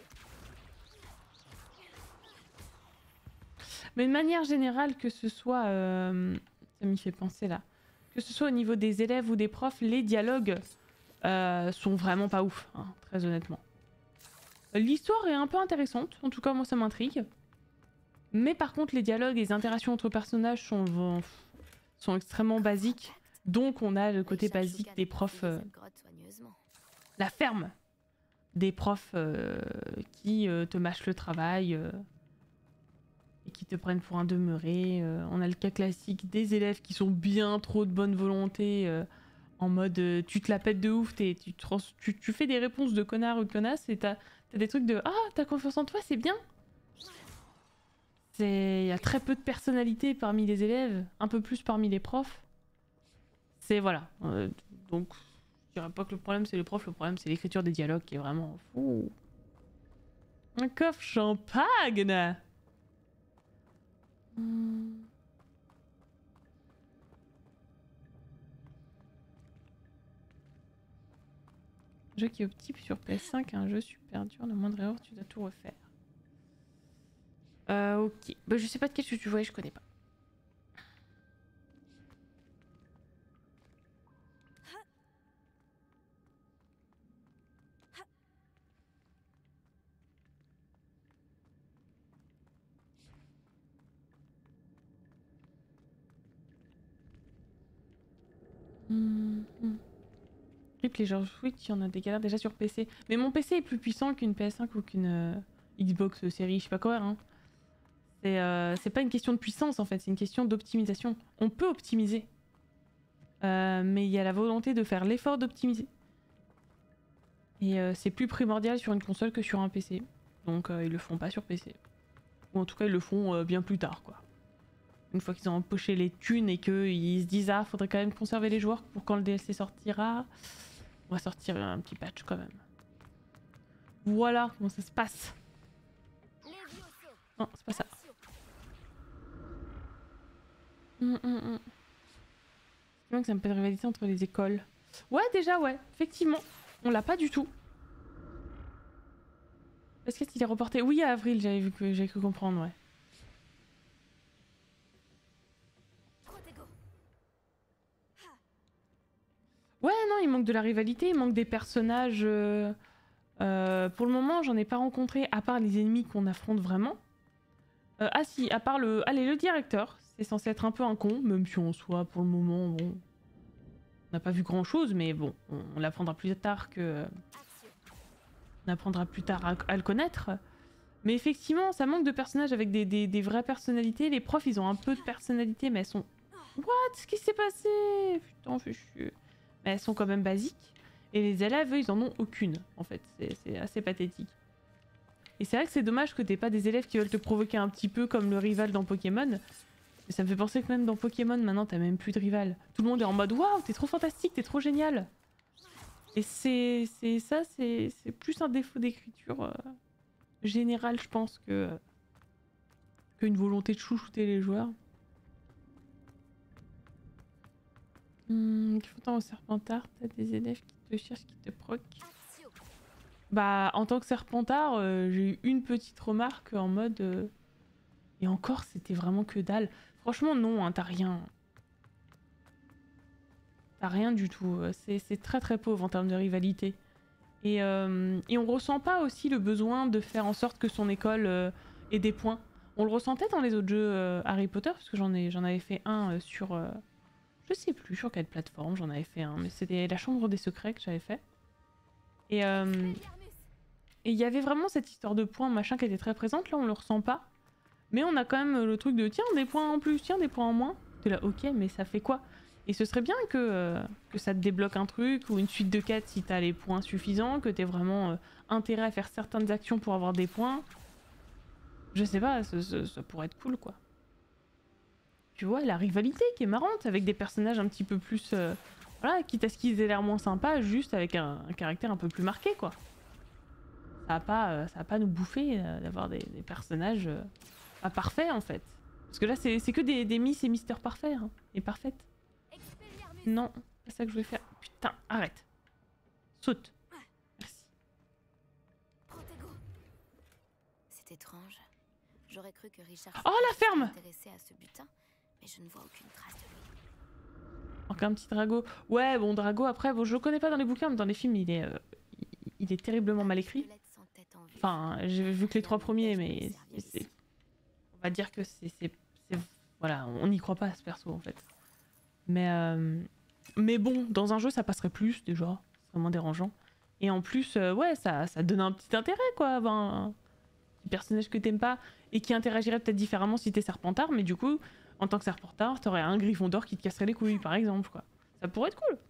Mais de manière générale, que ce soit... euh, ça m'y fait penser là. Que ce soit au niveau des élèves ou des profs, les dialogues euh, sont vraiment pas ouf, hein, très honnêtement. L'histoire est un peu intéressante, en tout cas moi ça m'intrigue. Mais par contre les dialogues et les interactions entre personnages sont, sont extrêmement basiques. Donc on a le côté Richard basique Chouka des n'a pas profs... fouillé euh, cette grotte soigneusement. la ferme des profs euh, qui euh, te mâchent le travail euh, et qui qui te prennent pour un demeuré. Euh, on a le cas classique des élèves qui sont bien trop de bonne volonté, euh, en mode euh, tu te la pètes de ouf, tu, tu, tu, tu fais des réponses de connard ou de connasse et t'as as des trucs de ah, t'as confiance en toi, c'est bien. Il y a très peu de personnalité parmi les élèves, un peu plus parmi les profs. C'est voilà. Euh, donc, je dirais pas que le problème c'est les profs, le problème c'est l'écriture des dialogues qui est vraiment fou. Un coffre champagne. Hmm. Jeu qui est optique sur P S cinq, un jeu super dur, la moindre erreur tu dois tout refaire. Euh, ok. Bah, je sais pas de quel jeu tu jouais, je connais pas. Mmh, mmh. Rip les George Switch, il y en a des galères déjà sur P C. Mais mon P C est plus puissant qu'une P S cinq ou qu'une euh, Xbox série, je sais pas quoi. Hein. C'est euh, pas une question de puissance en fait, c'est une question d'optimisation. On peut optimiser. Euh, mais il y a la volonté de faire l'effort d'optimiser. Et euh, c'est plus primordial sur une console que sur un P C. Donc euh, ils le font pas sur P C. Ou en tout cas ils le font euh, bien plus tard quoi. Une fois qu'ils ont empoché les thunes et qu'ils se disent ah faudrait quand même conserver les joueurs pour quand le D L C sortira, on va sortir un petit patch quand même. Voilà comment ça se passe. Non c'est pas ça. Hum, hum, hum. C'est que ça me fait de rivalité entre les écoles. Ouais déjà ouais, effectivement. On l'a pas du tout. Est-ce qu'il est reporté? Oui à avril, j'avais vu que j'ai cru comprendre ouais. Ouais, non, il manque de la rivalité, il manque des personnages. Euh, euh, pour le moment, j'en ai pas rencontré, à part les ennemis qu'on affronte vraiment. Euh, ah si, à part le... Allez, le directeur, c'est censé être un peu un con, même si en soi, pour le moment, bon... On n'a pas vu grand-chose, mais bon, on, on l'apprendra plus tard que... On apprendra plus tard à, à le connaître. Mais effectivement, ça manque de personnages avec des, des, des vraies personnalités. Les profs, ils ont un peu de personnalité, mais elles sont... What? Qu'est-ce qui s'est passé? Putain, fais chier. Mais elles sont quand même basiques. Et les élèves, eux, ils en ont aucune, en fait. C'est assez pathétique. Et c'est vrai que c'est dommage que t'aies pas des élèves qui veulent te provoquer un petit peu comme le rival dans Pokémon. Mais ça me fait penser que même dans Pokémon, maintenant, t'as même plus de rival. Tout le monde est en mode « Waouh, t'es trop fantastique, t'es trop génial !» Et c'est ça, c'est plus un défaut d'écriture euh, générale, je pense, que qu'une volonté de chouchouter les joueurs. Hum, au Serpentard, t'as des élèves qui te cherchent, qui te proquent. Bah, en tant que Serpentard, euh, j'ai eu une petite remarque en mode... Euh... Et encore, c'était vraiment que dalle. Franchement, non, hein, t'as rien. T'as rien du tout. C'est très très pauvre en termes de rivalité. Et, euh, et on ressent pas aussi le besoin de faire en sorte que son école euh, ait des points. On le ressentait dans les autres jeux euh, Harry Potter, parce que j'en ai, j'en avais fait un euh, sur... Euh... Je sais plus sur quelle plateforme j'en avais fait un, mais c'était la Chambre des Secrets que j'avais fait. Et euh, et il y avait vraiment cette histoire de points machin qui était très présente, là on le ressent pas. Mais on a quand même le truc de tiens des points en plus, tiens des points en moins. T'es là ok mais ça fait quoi? Et ce serait bien que, euh, que ça te débloque un truc ou une suite de quêtes si t'as les points suffisants, que t'aies vraiment euh, intérêt à faire certaines actions pour avoir des points. Je sais pas, ça, ça, ça pourrait être cool quoi. Tu vois, la rivalité qui est marrante avec des personnages un petit peu plus... Euh, voilà, quitte à ce qu'ils aient l'air moins sympas, juste avec un, un caractère un peu plus marqué, quoi. Ça va pas, euh, ça va pas nous bouffer euh, d'avoir des, des personnages euh, pas parfaits, en fait. Parce que là, c'est que des, des Miss et Mister parfaits, hein, et parfaites. Non, c'est ça que je voulais faire. Putain, arrête. Saute. Merci. C'est étrange. J'aurais cru que Richard... Oh, la ferme! ...intéressé à ce butin, mais je ne vois aucune trace de lui. Encore un petit Drago. Ouais, bon, Drago, après, bon, je le connais pas dans les bouquins, mais dans les films, il est, euh, il est terriblement mal écrit. Enfin, j'ai vu que les trois premiers, mais c'est... On va dire que c'est... Voilà, on n'y croit pas à ce perso, en fait. Mais, euh, mais bon, dans un jeu, ça passerait plus, déjà. C'est vraiment dérangeant. Et en plus, euh, ouais, ça, ça donne un petit intérêt, quoi, avoir un... personnage que t'aimes pas. et qui interagirait peut-être différemment si t'es Serpentard, mais du coup, en tant que Serpentard, t'aurais un Gryffondor qui te casserait les couilles, par exemple, quoi. Ça pourrait être cool.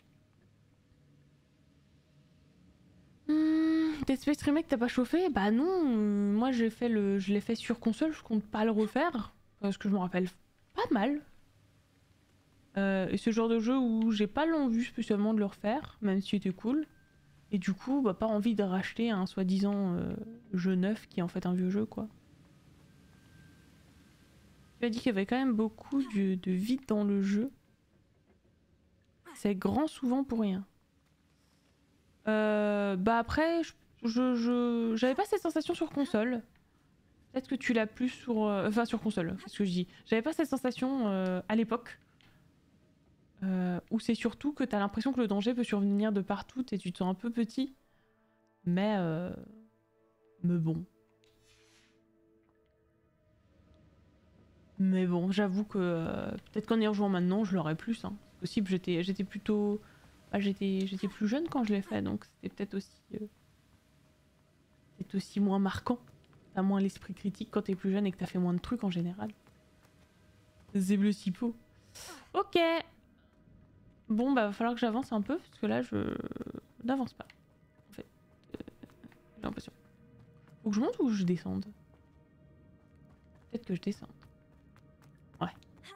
Mmh, Dead Space Remake, t'as pas chauffé? Bah non, euh, moi j'ai fait le, je l'ai fait sur console, je compte pas le refaire, parce que je me rappelle pas mal. Euh, et ce genre de jeu où j'ai pas l'envie spécialement de le refaire, même si c'était cool. Et du coup, bah pas envie de racheter un soi-disant euh, jeu neuf qui est en fait un vieux jeu, quoi. Tu as dit qu'il y avait quand même beaucoup de, de vide dans le jeu. C'est grand souvent pour rien. Euh, bah après, je, je, je- j'avais pas cette sensation sur console. Peut-être que tu l'as plus sur... euh, enfin sur console, c'est ce que je dis. J'avais pas cette sensation euh, à l'époque. Euh, où c'est surtout que t'as l'impression que le danger peut survenir de partout et tu te sens un peu petit. Mais... Euh... Mais bon. Mais bon, j'avoue que euh, peut-être qu'en y rejoignant maintenant, je l'aurais plus. Hein. C'est possible, j'étais j'étais plutôt... Bah, j'étais j'étais plus jeune quand je l'ai fait, donc c'était peut-être aussi... Euh... C'est aussi moins marquant. T'as moins l'esprit critique quand t'es plus jeune et que t'as fait moins de trucs en général. C'est bleu cipo. Ok. Bon, bah va falloir que j'avance un peu, parce que là, je n'avance pas. En fait, euh, j'ai l'impression. Faut que je monte ou que je descende? Peut-être que je descende. Ouais.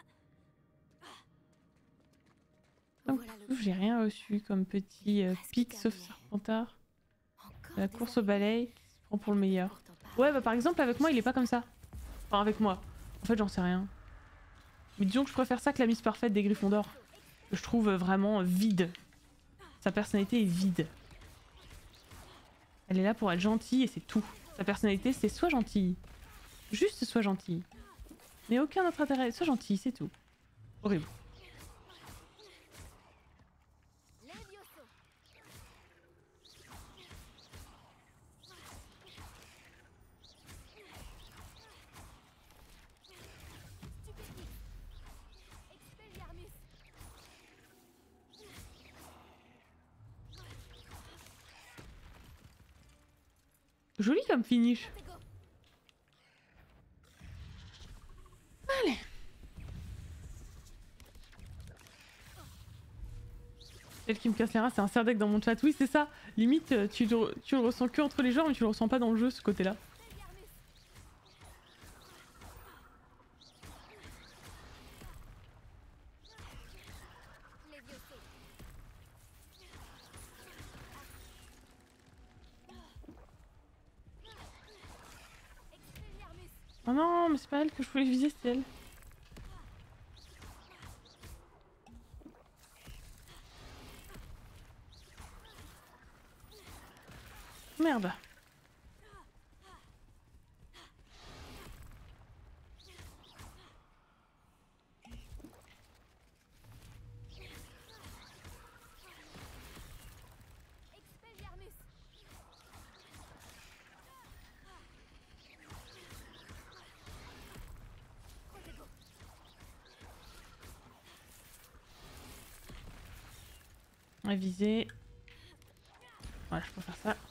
Donc, j'ai rien reçu comme petit euh, pic sauf Serpentard. La course au balai qui se prend pour le meilleur. Ouais, bah par exemple, avec moi, il est pas comme ça. Enfin, avec moi. En fait, j'en sais rien. Mais disons que je préfère ça que la Miss Parfaite des Gryffondors. Que je trouve vraiment vide. Sa personnalité est vide. Elle est là pour être gentille et c'est tout. Sa personnalité, c'est soit gentille. Juste soit gentille. Mais aucun autre intérêt. Soit gentille, c'est tout. Horrible. Joli comme finish. Allez. Celle qui me casse les reins, c'est un serdec dans mon chat. Oui, c'est ça. Limite, tu le, tu le ressens que entre les joueurs, mais tu le ressens pas dans le jeu, ce côté-là. Oh non, mais c'est pas elle que je voulais viser, c'est elle. Merde. On va viser. Voilà, je peux faire ça.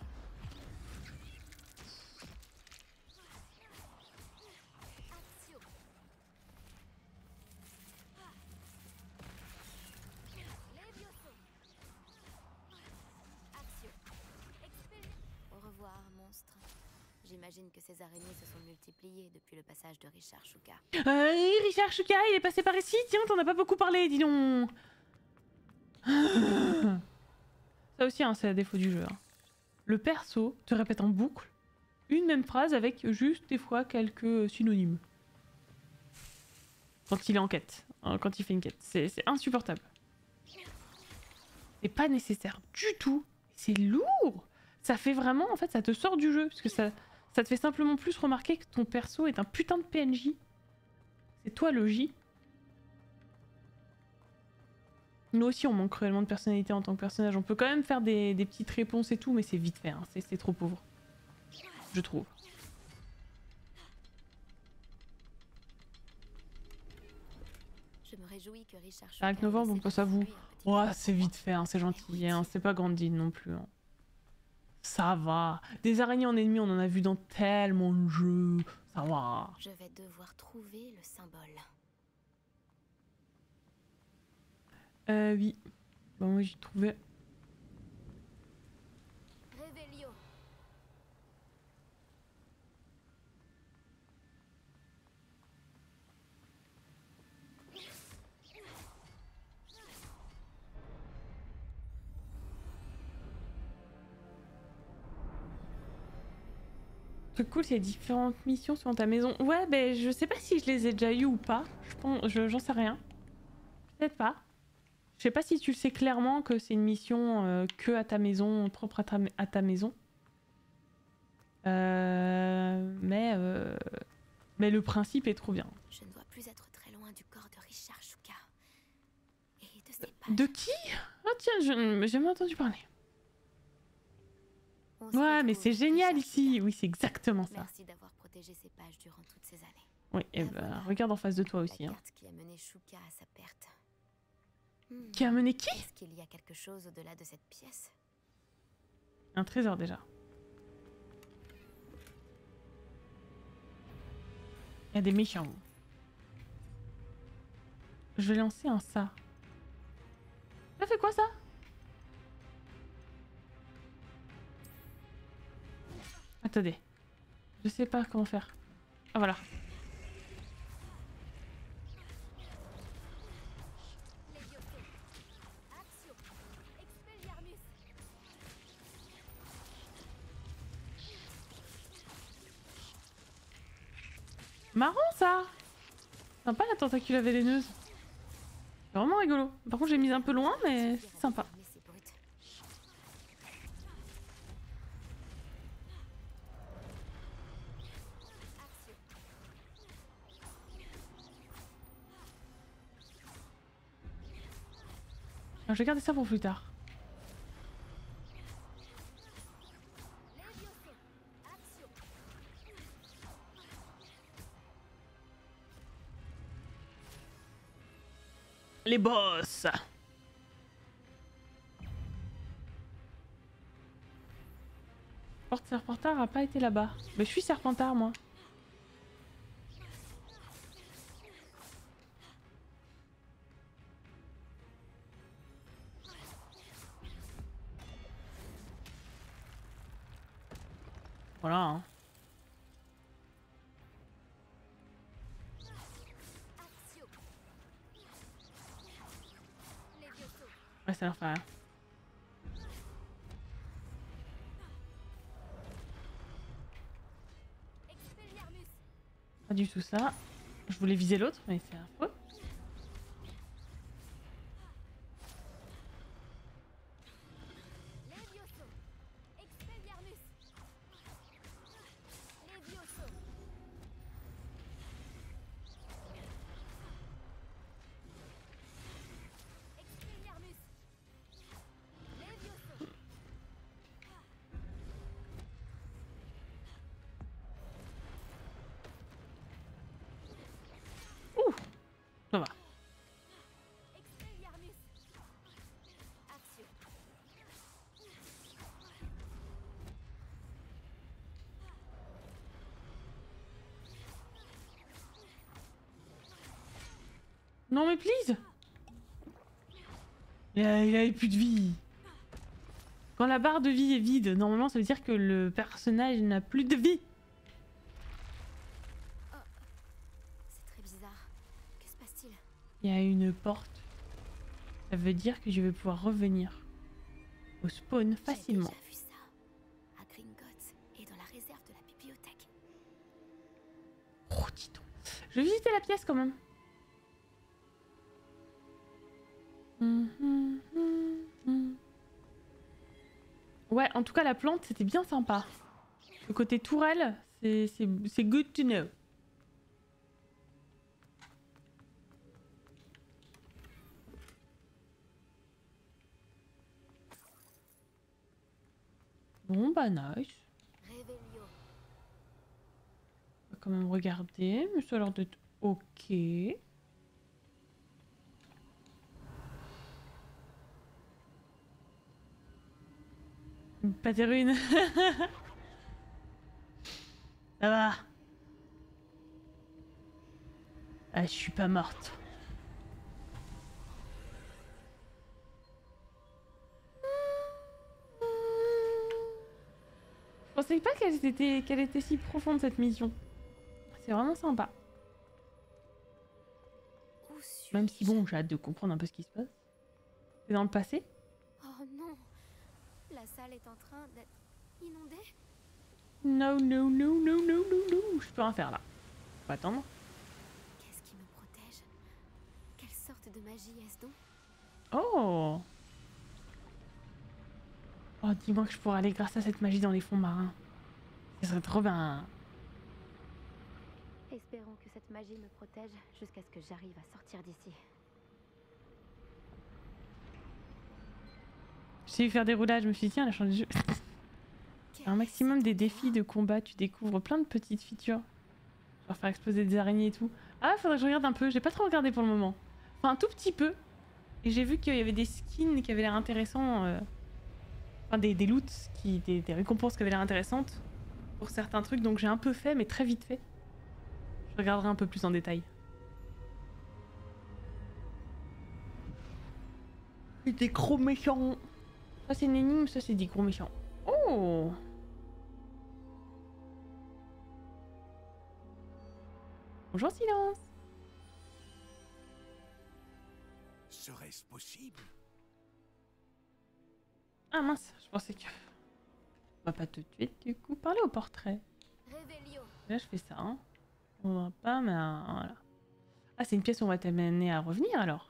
Au revoir, monstre. J'imagine que ces araignées se sont multipliées depuis le passage de Richard Shuka. Euh, Richard Shuka, il est passé par ici. Tiens, t'en as pas beaucoup parlé, dis donc. Ça aussi, hein, c'est le défaut du jeu. Hein. Le perso te répète en boucle une même phrase avec juste des fois quelques synonymes. Quand il est en quête, hein, quand il fait une quête. C'est insupportable. C'est pas nécessaire du tout. C'est lourd. Ça fait vraiment, en fait, ça te sort du jeu. Parce que ça, ça te fait simplement plus remarquer que ton perso est un putain de P N J. C'est toi le J. Nous aussi, on manque cruellement de personnalité en tant que personnage. On peut quand même faire des, des petites réponses et tout, mais c'est vite fait. Hein. C'est trop pauvre. Je trouve. Je me réjouis que Richard Shuka cinq novembre, on passe à vous. Ouais, c'est vite fait, hein, c'est gentil. Hein. C'est pas Grandine non plus. Hein. Ça va. Des araignées en ennemi, on en a vu dans tellement de jeux. Ça va. Je vais devoir trouver le symbole. Euh, oui. Bon, moi, j'ai trouvé. Revelio. C'est cool, c'est différentes missions sur ta maison. Ouais, ben je sais pas si je les ai déjà eues ou pas. Je pense, je- j'en sais rien. Peut-être pas. Je sais pas si tu le sais clairement que c'est une mission euh, que à ta maison, propre à ta, à ta maison. Euh, mais, euh, mais le principe est trop bien. Je ne dois plus être très loin du corps de Richard Shuka. Et de ses pages. De qui? Ah tiens, je j'ai jamais entendu parler. On se Ouais, mais retrouve, c'est génial Richard ici. Shuka. Oui, c'est exactement ça. Merci d'avoir protégé ces pages durant toutes ces années. Oui, et La bah, voilà. regarde en face de toi aussi. La Hein. carte qui a mené Shuka à sa perte. Hmm. Qui a mené qui? Est-ce qu'il y a quelque chose au-delà de cette pièce? Un trésor déjà. Il y a des méchants. Je vais lancer un ça. Ça fait quoi ça? Attendez. Je sais pas comment faire. Ah voilà. Axio. Expelliarmus. Marrant ça! Sympa la tentacule vénéneuse. C'est vraiment rigolo. Par contre j'ai mis un peu loin mais c'est sympa. Mais c'est brut. Axio. Je vais garder ça pour plus tard. Levioso. Axio. Les boss! Porte Serpentard a pas été là-bas. Mais je suis Serpentard moi. Voilà. Hein. Axio. Levioso. Ouais, ça leur fait rien. Expelliarmus. Pas du tout ça. Je voulais viser l'autre, mais c'est affreux. Levioso. Expelliarmus. Levioso. Expelliarmus. Levioso. Ça va. Expelliarmus. Axio. Non mais please! Il a, il avait plus de vie. Quand la barre de vie est vide, normalement ça veut dire que le personnage n'a plus de vie. C'est très bizarre. Que se passe-t-il? Il y a une porte. Ça veut dire que je vais pouvoir revenir au spawn facilement. J'ai déjà vu ça. À Gringotts et dans la réserve de la bibliothèque. Oh, dis donc. Je vais visiter la pièce quand même. Hum, hum, hum, hum. Ouais, en tout cas la plante c'était bien sympa. Le côté tourelle, c'est c'est- c'est good to know. Bon bah nice. Revelio. On va quand même regarder, mais ça a l'air d'être ok. Pas tes ruines. Ça va. Ah, je suis pas morte. Je pensais pas qu'elle était, qu'elle était si profonde cette mission. C'est vraiment sympa. Où suis-je? Même si bon, j'ai hâte de comprendre un peu ce qui se passe. C'est dans le passé? Oh non! La salle est en train d'être inondée? No, no, no, no, no, no, no. Je peux rien faire là. Faut attendre. Qu'est-ce qui me protège? Quelle sorte de magie est-ce donc? Oh! Oh, dis-moi que je pourrais aller grâce à cette magie dans les fonds marins. Ce serait trop bien. Espérons que cette magie me protège jusqu'à ce que j'arrive à sortir d'ici. J'ai vu faire des roulages, je me suis dit, tiens, elle a changé de jeu. Un maximum des défis de combat, tu découvres plein de petites features. Genre faire exploser des araignées et tout. Ah, faudrait que je regarde un peu, j'ai pas trop regardé pour le moment. Enfin, un tout petit peu. Et j'ai vu qu'il y avait des skins qui avaient l'air intéressants. Euh... Enfin, des, des loots, qui, des, des récompenses qui avaient l'air intéressantes pour certains trucs. Donc j'ai un peu fait, mais très vite fait. Je regarderai un peu plus en détail. Et des gros méchants. Ça c'est une énigme, ça c'est des gros méchants. Oh! Bonjour Silence. Serait-ce possible? Ah mince, je pensais que... On va pas te tuer du coup. Parler au portrait. Révélio. Là je fais ça, hein. On voit pas, mais euh, voilà. Ah, c'est une pièce où on va t'amener à revenir alors.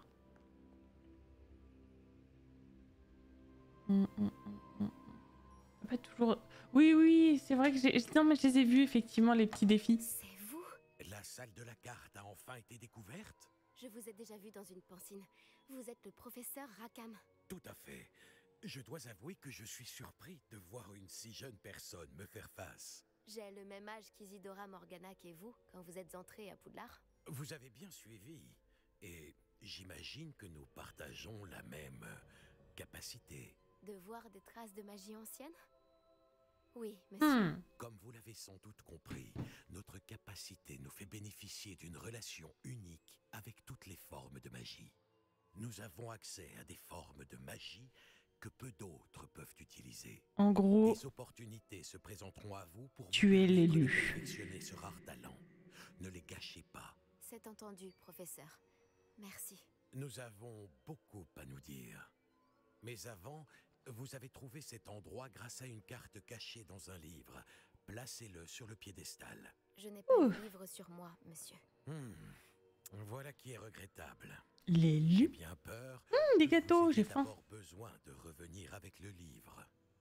Hum, hum, hum, hum. Pas toujours... Oui, oui, c'est vrai que j'ai... Non, mais je les ai vus, effectivement, les petits défis. C'est vous? La salle de la carte a enfin été découverte? Je vous ai déjà vu dans une pancine. Vous êtes le professeur Rackham. Tout à fait. Je dois avouer que je suis surpris de voir une si jeune personne me faire face. J'ai le même âge qu'Isidora Morgana et vous quand vous êtes entrés à Poudlard. Vous avez bien suivi. Et j'imagine que nous partageons la même capacité. De voir des traces de magie ancienne? Oui, monsieur. Hmm. Comme vous l'avez sans doute compris, notre capacité nous fait bénéficier d'une relation unique avec toutes les formes de magie. Nous avons accès à des formes de magie que peu d'autres peuvent utiliser. En gros, Des opportunités se présenteront à vous pour tu vous es permettre de l'élu. perfectionner ce rare talent. Ne les gâchez pas. C'est entendu, professeur. Merci. Nous avons beaucoup à nous dire. Mais avant, vous avez trouvé cet endroit grâce à une carte cachée dans un livre. Placez-le sur le piédestal. Je n'ai pas Ouh. le livre sur moi, monsieur. Hmm. Voilà qui est regrettable. J'ai L'élu. bien peur. Hum, des que vous gâteaux, ayez j'ai faim. d'abord besoin de revenir avec le livre.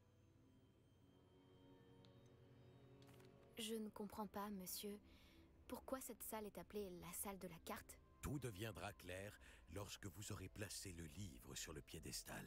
Je ne comprends pas, monsieur. Pourquoi cette salle est appelée la salle de la carte? Tout deviendra clair lorsque vous aurez placé le livre sur le piédestal.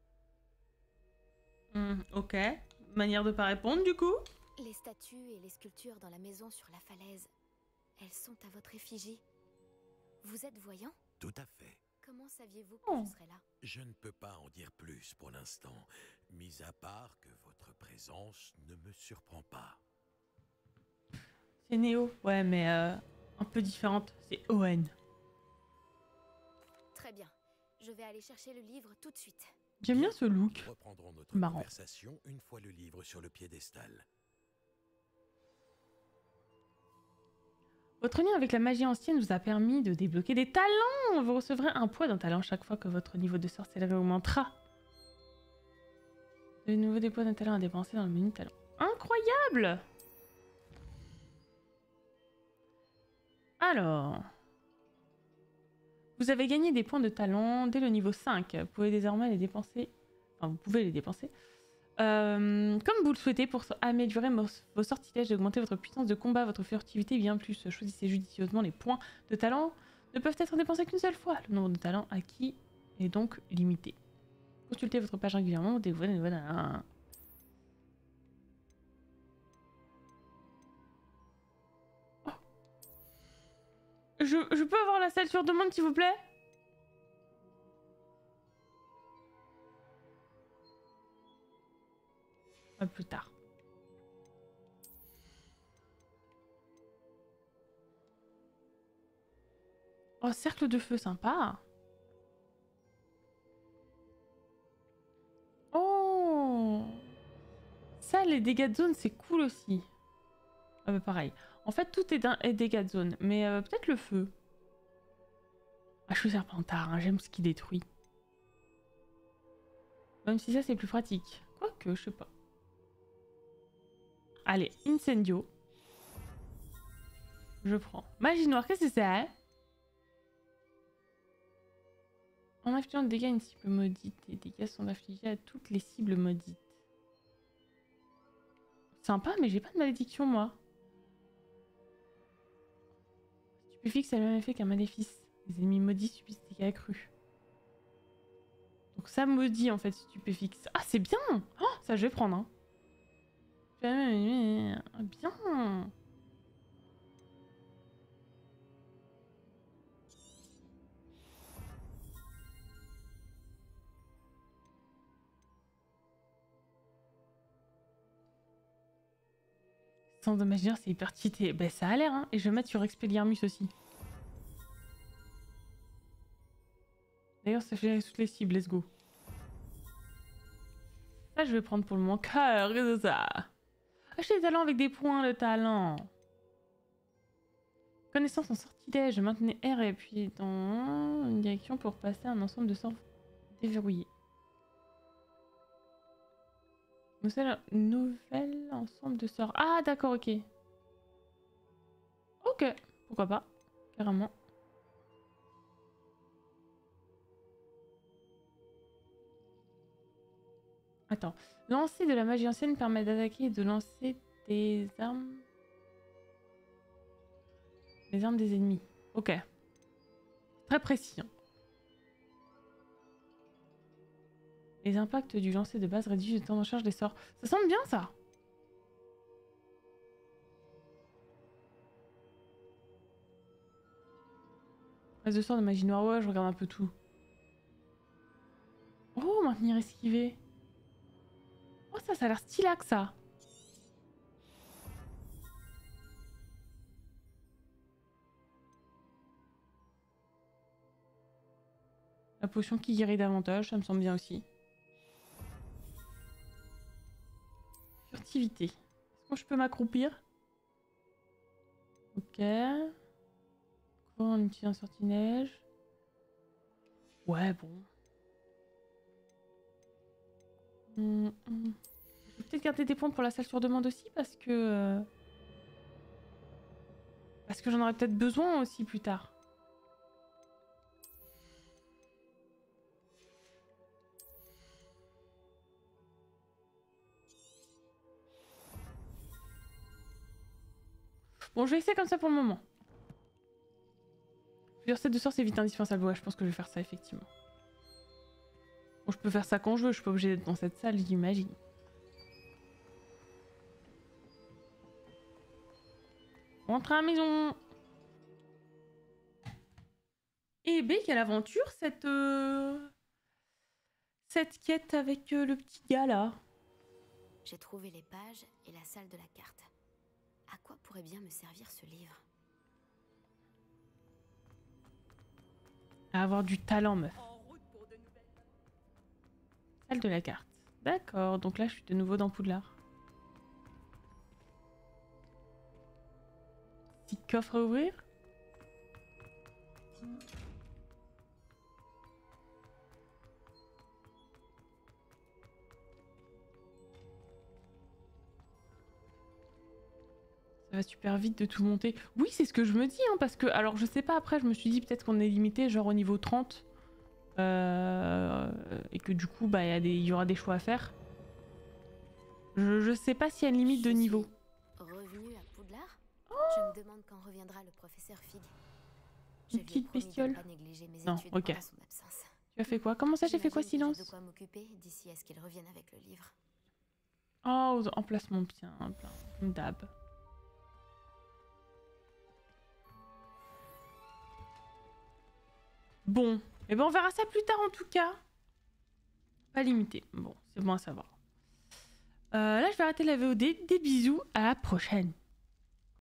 Hmm, ok. Manière de pas répondre, du coup. Les statues et les sculptures dans la maison sur la falaise, elles sont à votre effigie. Vous êtes voyant? Tout à fait. Comment saviez-vous que Oh. je serais là? Je ne peux pas en dire plus pour l'instant, mis à part que votre présence ne me surprend pas. C'est Néo. Ouais, mais euh, un peu différente. C'est Owen. Très bien. Je vais aller chercher le livre tout de suite. J'aime bien ce look. Nous reprendrons notre Marrant. conversation une fois le livre sur le piédestal. Votre lien avec la magie ancienne vous a permis de débloquer des talents. Vous recevrez un point d'un talent chaque fois que votre niveau de sorcellerie augmentera. De nouveau des points d'un talent à dépenser dans le menu talent. Incroyable! Alors... Vous avez gagné des points de talent dès le niveau cinq. Vous pouvez désormais les dépenser... Enfin, vous pouvez les dépenser. Euh, comme vous le souhaitez pour améliorer vos, vos sortilèges et augmenter votre puissance de combat, votre furtivité bien plus. Choisissez judicieusement les points de talent. Ne peuvent être dépensés qu'une seule fois. Le nombre de talents acquis est donc limité. Consultez votre page régulièrement. Découvrez des nouvelles... Oh. Je, je peux avoir la salle sur demande, s'il vous plaît? À plus tard. Oh, cercle de feu, sympa. Oh, ça, les dégâts de zone, c'est cool aussi. Ah bah pareil. En fait, tout est, est dégâts de zone, mais euh, peut-être le feu. Ah, je suis serpentard, hein, j'aime ce qui détruit. Même si ça, c'est plus pratique. Quoique, je sais pas. Allez, incendio. Je prends. Magie noire, qu'est-ce que c'est? En infligeant des dégâts à une cible maudite, les dégâts sont infligés à toutes les cibles maudites. Sympa, mais j'ai pas de malédiction, moi. Stupéfixe a le même effet qu'un maléfice. Les ennemis maudits subissent des dégâts accrus. Donc ça maudit, en fait, stupéfixe. Ah, c'est bien! Oh, ça, je vais prendre, hein. Bien! Sans imaginaire, c'est hyper cheaté. Ben ça a l'air, hein. Et je vais mettre sur Expelliarmus aussi. D'ailleurs, ça fait toutes les cibles, let's go. Ça, je vais prendre pour le moment. Car, qu'est-ce que c'est ça? Acheter des talents avec des points de talent. Connaissance en sortilège. Maintenez R et appuyer dans une direction pour passer un ensemble de sorts déverrouillés. Nouvel ensemble de sorts. Ah, d'accord, ok. Ok, pourquoi pas. Carrément. Attends. Lancer de la magie ancienne permet d'attaquer et de lancer des armes. Les armes des ennemis. Ok. Très précis. Hein. Les impacts du lancer de base réduisent le temps de charge des sorts. Ça semble bien, ça. Reste de sorts de magie noire. Ouais, je regarde un peu tout. Oh, maintenir esquiver. Oh, ça, ça a l'air stylac, ça. La potion qui guérit davantage, ça me semble bien aussi. Furtivité. Est-ce que je peux m'accroupir? Ok. On utilise un sortilège. Ouais, bon. Hum, hum. Je vais peut-être garder des points pour la salle sur demande aussi parce que... Euh... Parce que j'en aurai peut-être besoin aussi plus tard. Bon, je vais essayer comme ça pour le moment. Plusieurs sets de sorts, c'est vite indispensable. Ouais, je pense que je vais faire ça, effectivement. Bon, je peux faire ça quand je veux. Je suis pas obligée d'être dans cette salle, j'imagine. Rentre à la maison. Eh ben, quelle aventure, cette... Euh... Cette quête avec euh, le petit gars, là. J'ai trouvé les pages et la salle de la carte. À quoi pourrait bien me servir ce livre? À avoir du talent, meuf. Salle de la carte. D'accord, donc là je suis de nouveau dans Poudlard. Petit coffre à ouvrir. Ça va super vite de tout monter. Oui, c'est ce que je me dis, hein, parce que... Alors, je sais pas, après, je me suis dit peut-être qu'on est limité, genre au niveau trente. Euh, et que du coup, bah, y a des, y aura des choix à faire. Je, je sais pas s'il y a une limite de niveau. Revenu à Poudlard, oh, je me demande quand reviendra le professeur Fig. Une petite bestiole. Non, ok. Tu as fait quoi? Comment ça, j'ai fait quoi, silence? De quoi m'occuper d'ici à ce qu'il revienne avec le livre. Oh, emplacement bien, comme d'hab. Bon, et eh ben on verra ça plus tard en tout cas. Pas limité. Bon, c'est bon à savoir. Euh, là, je vais arrêter la V O D. Des bisous, à la prochaine.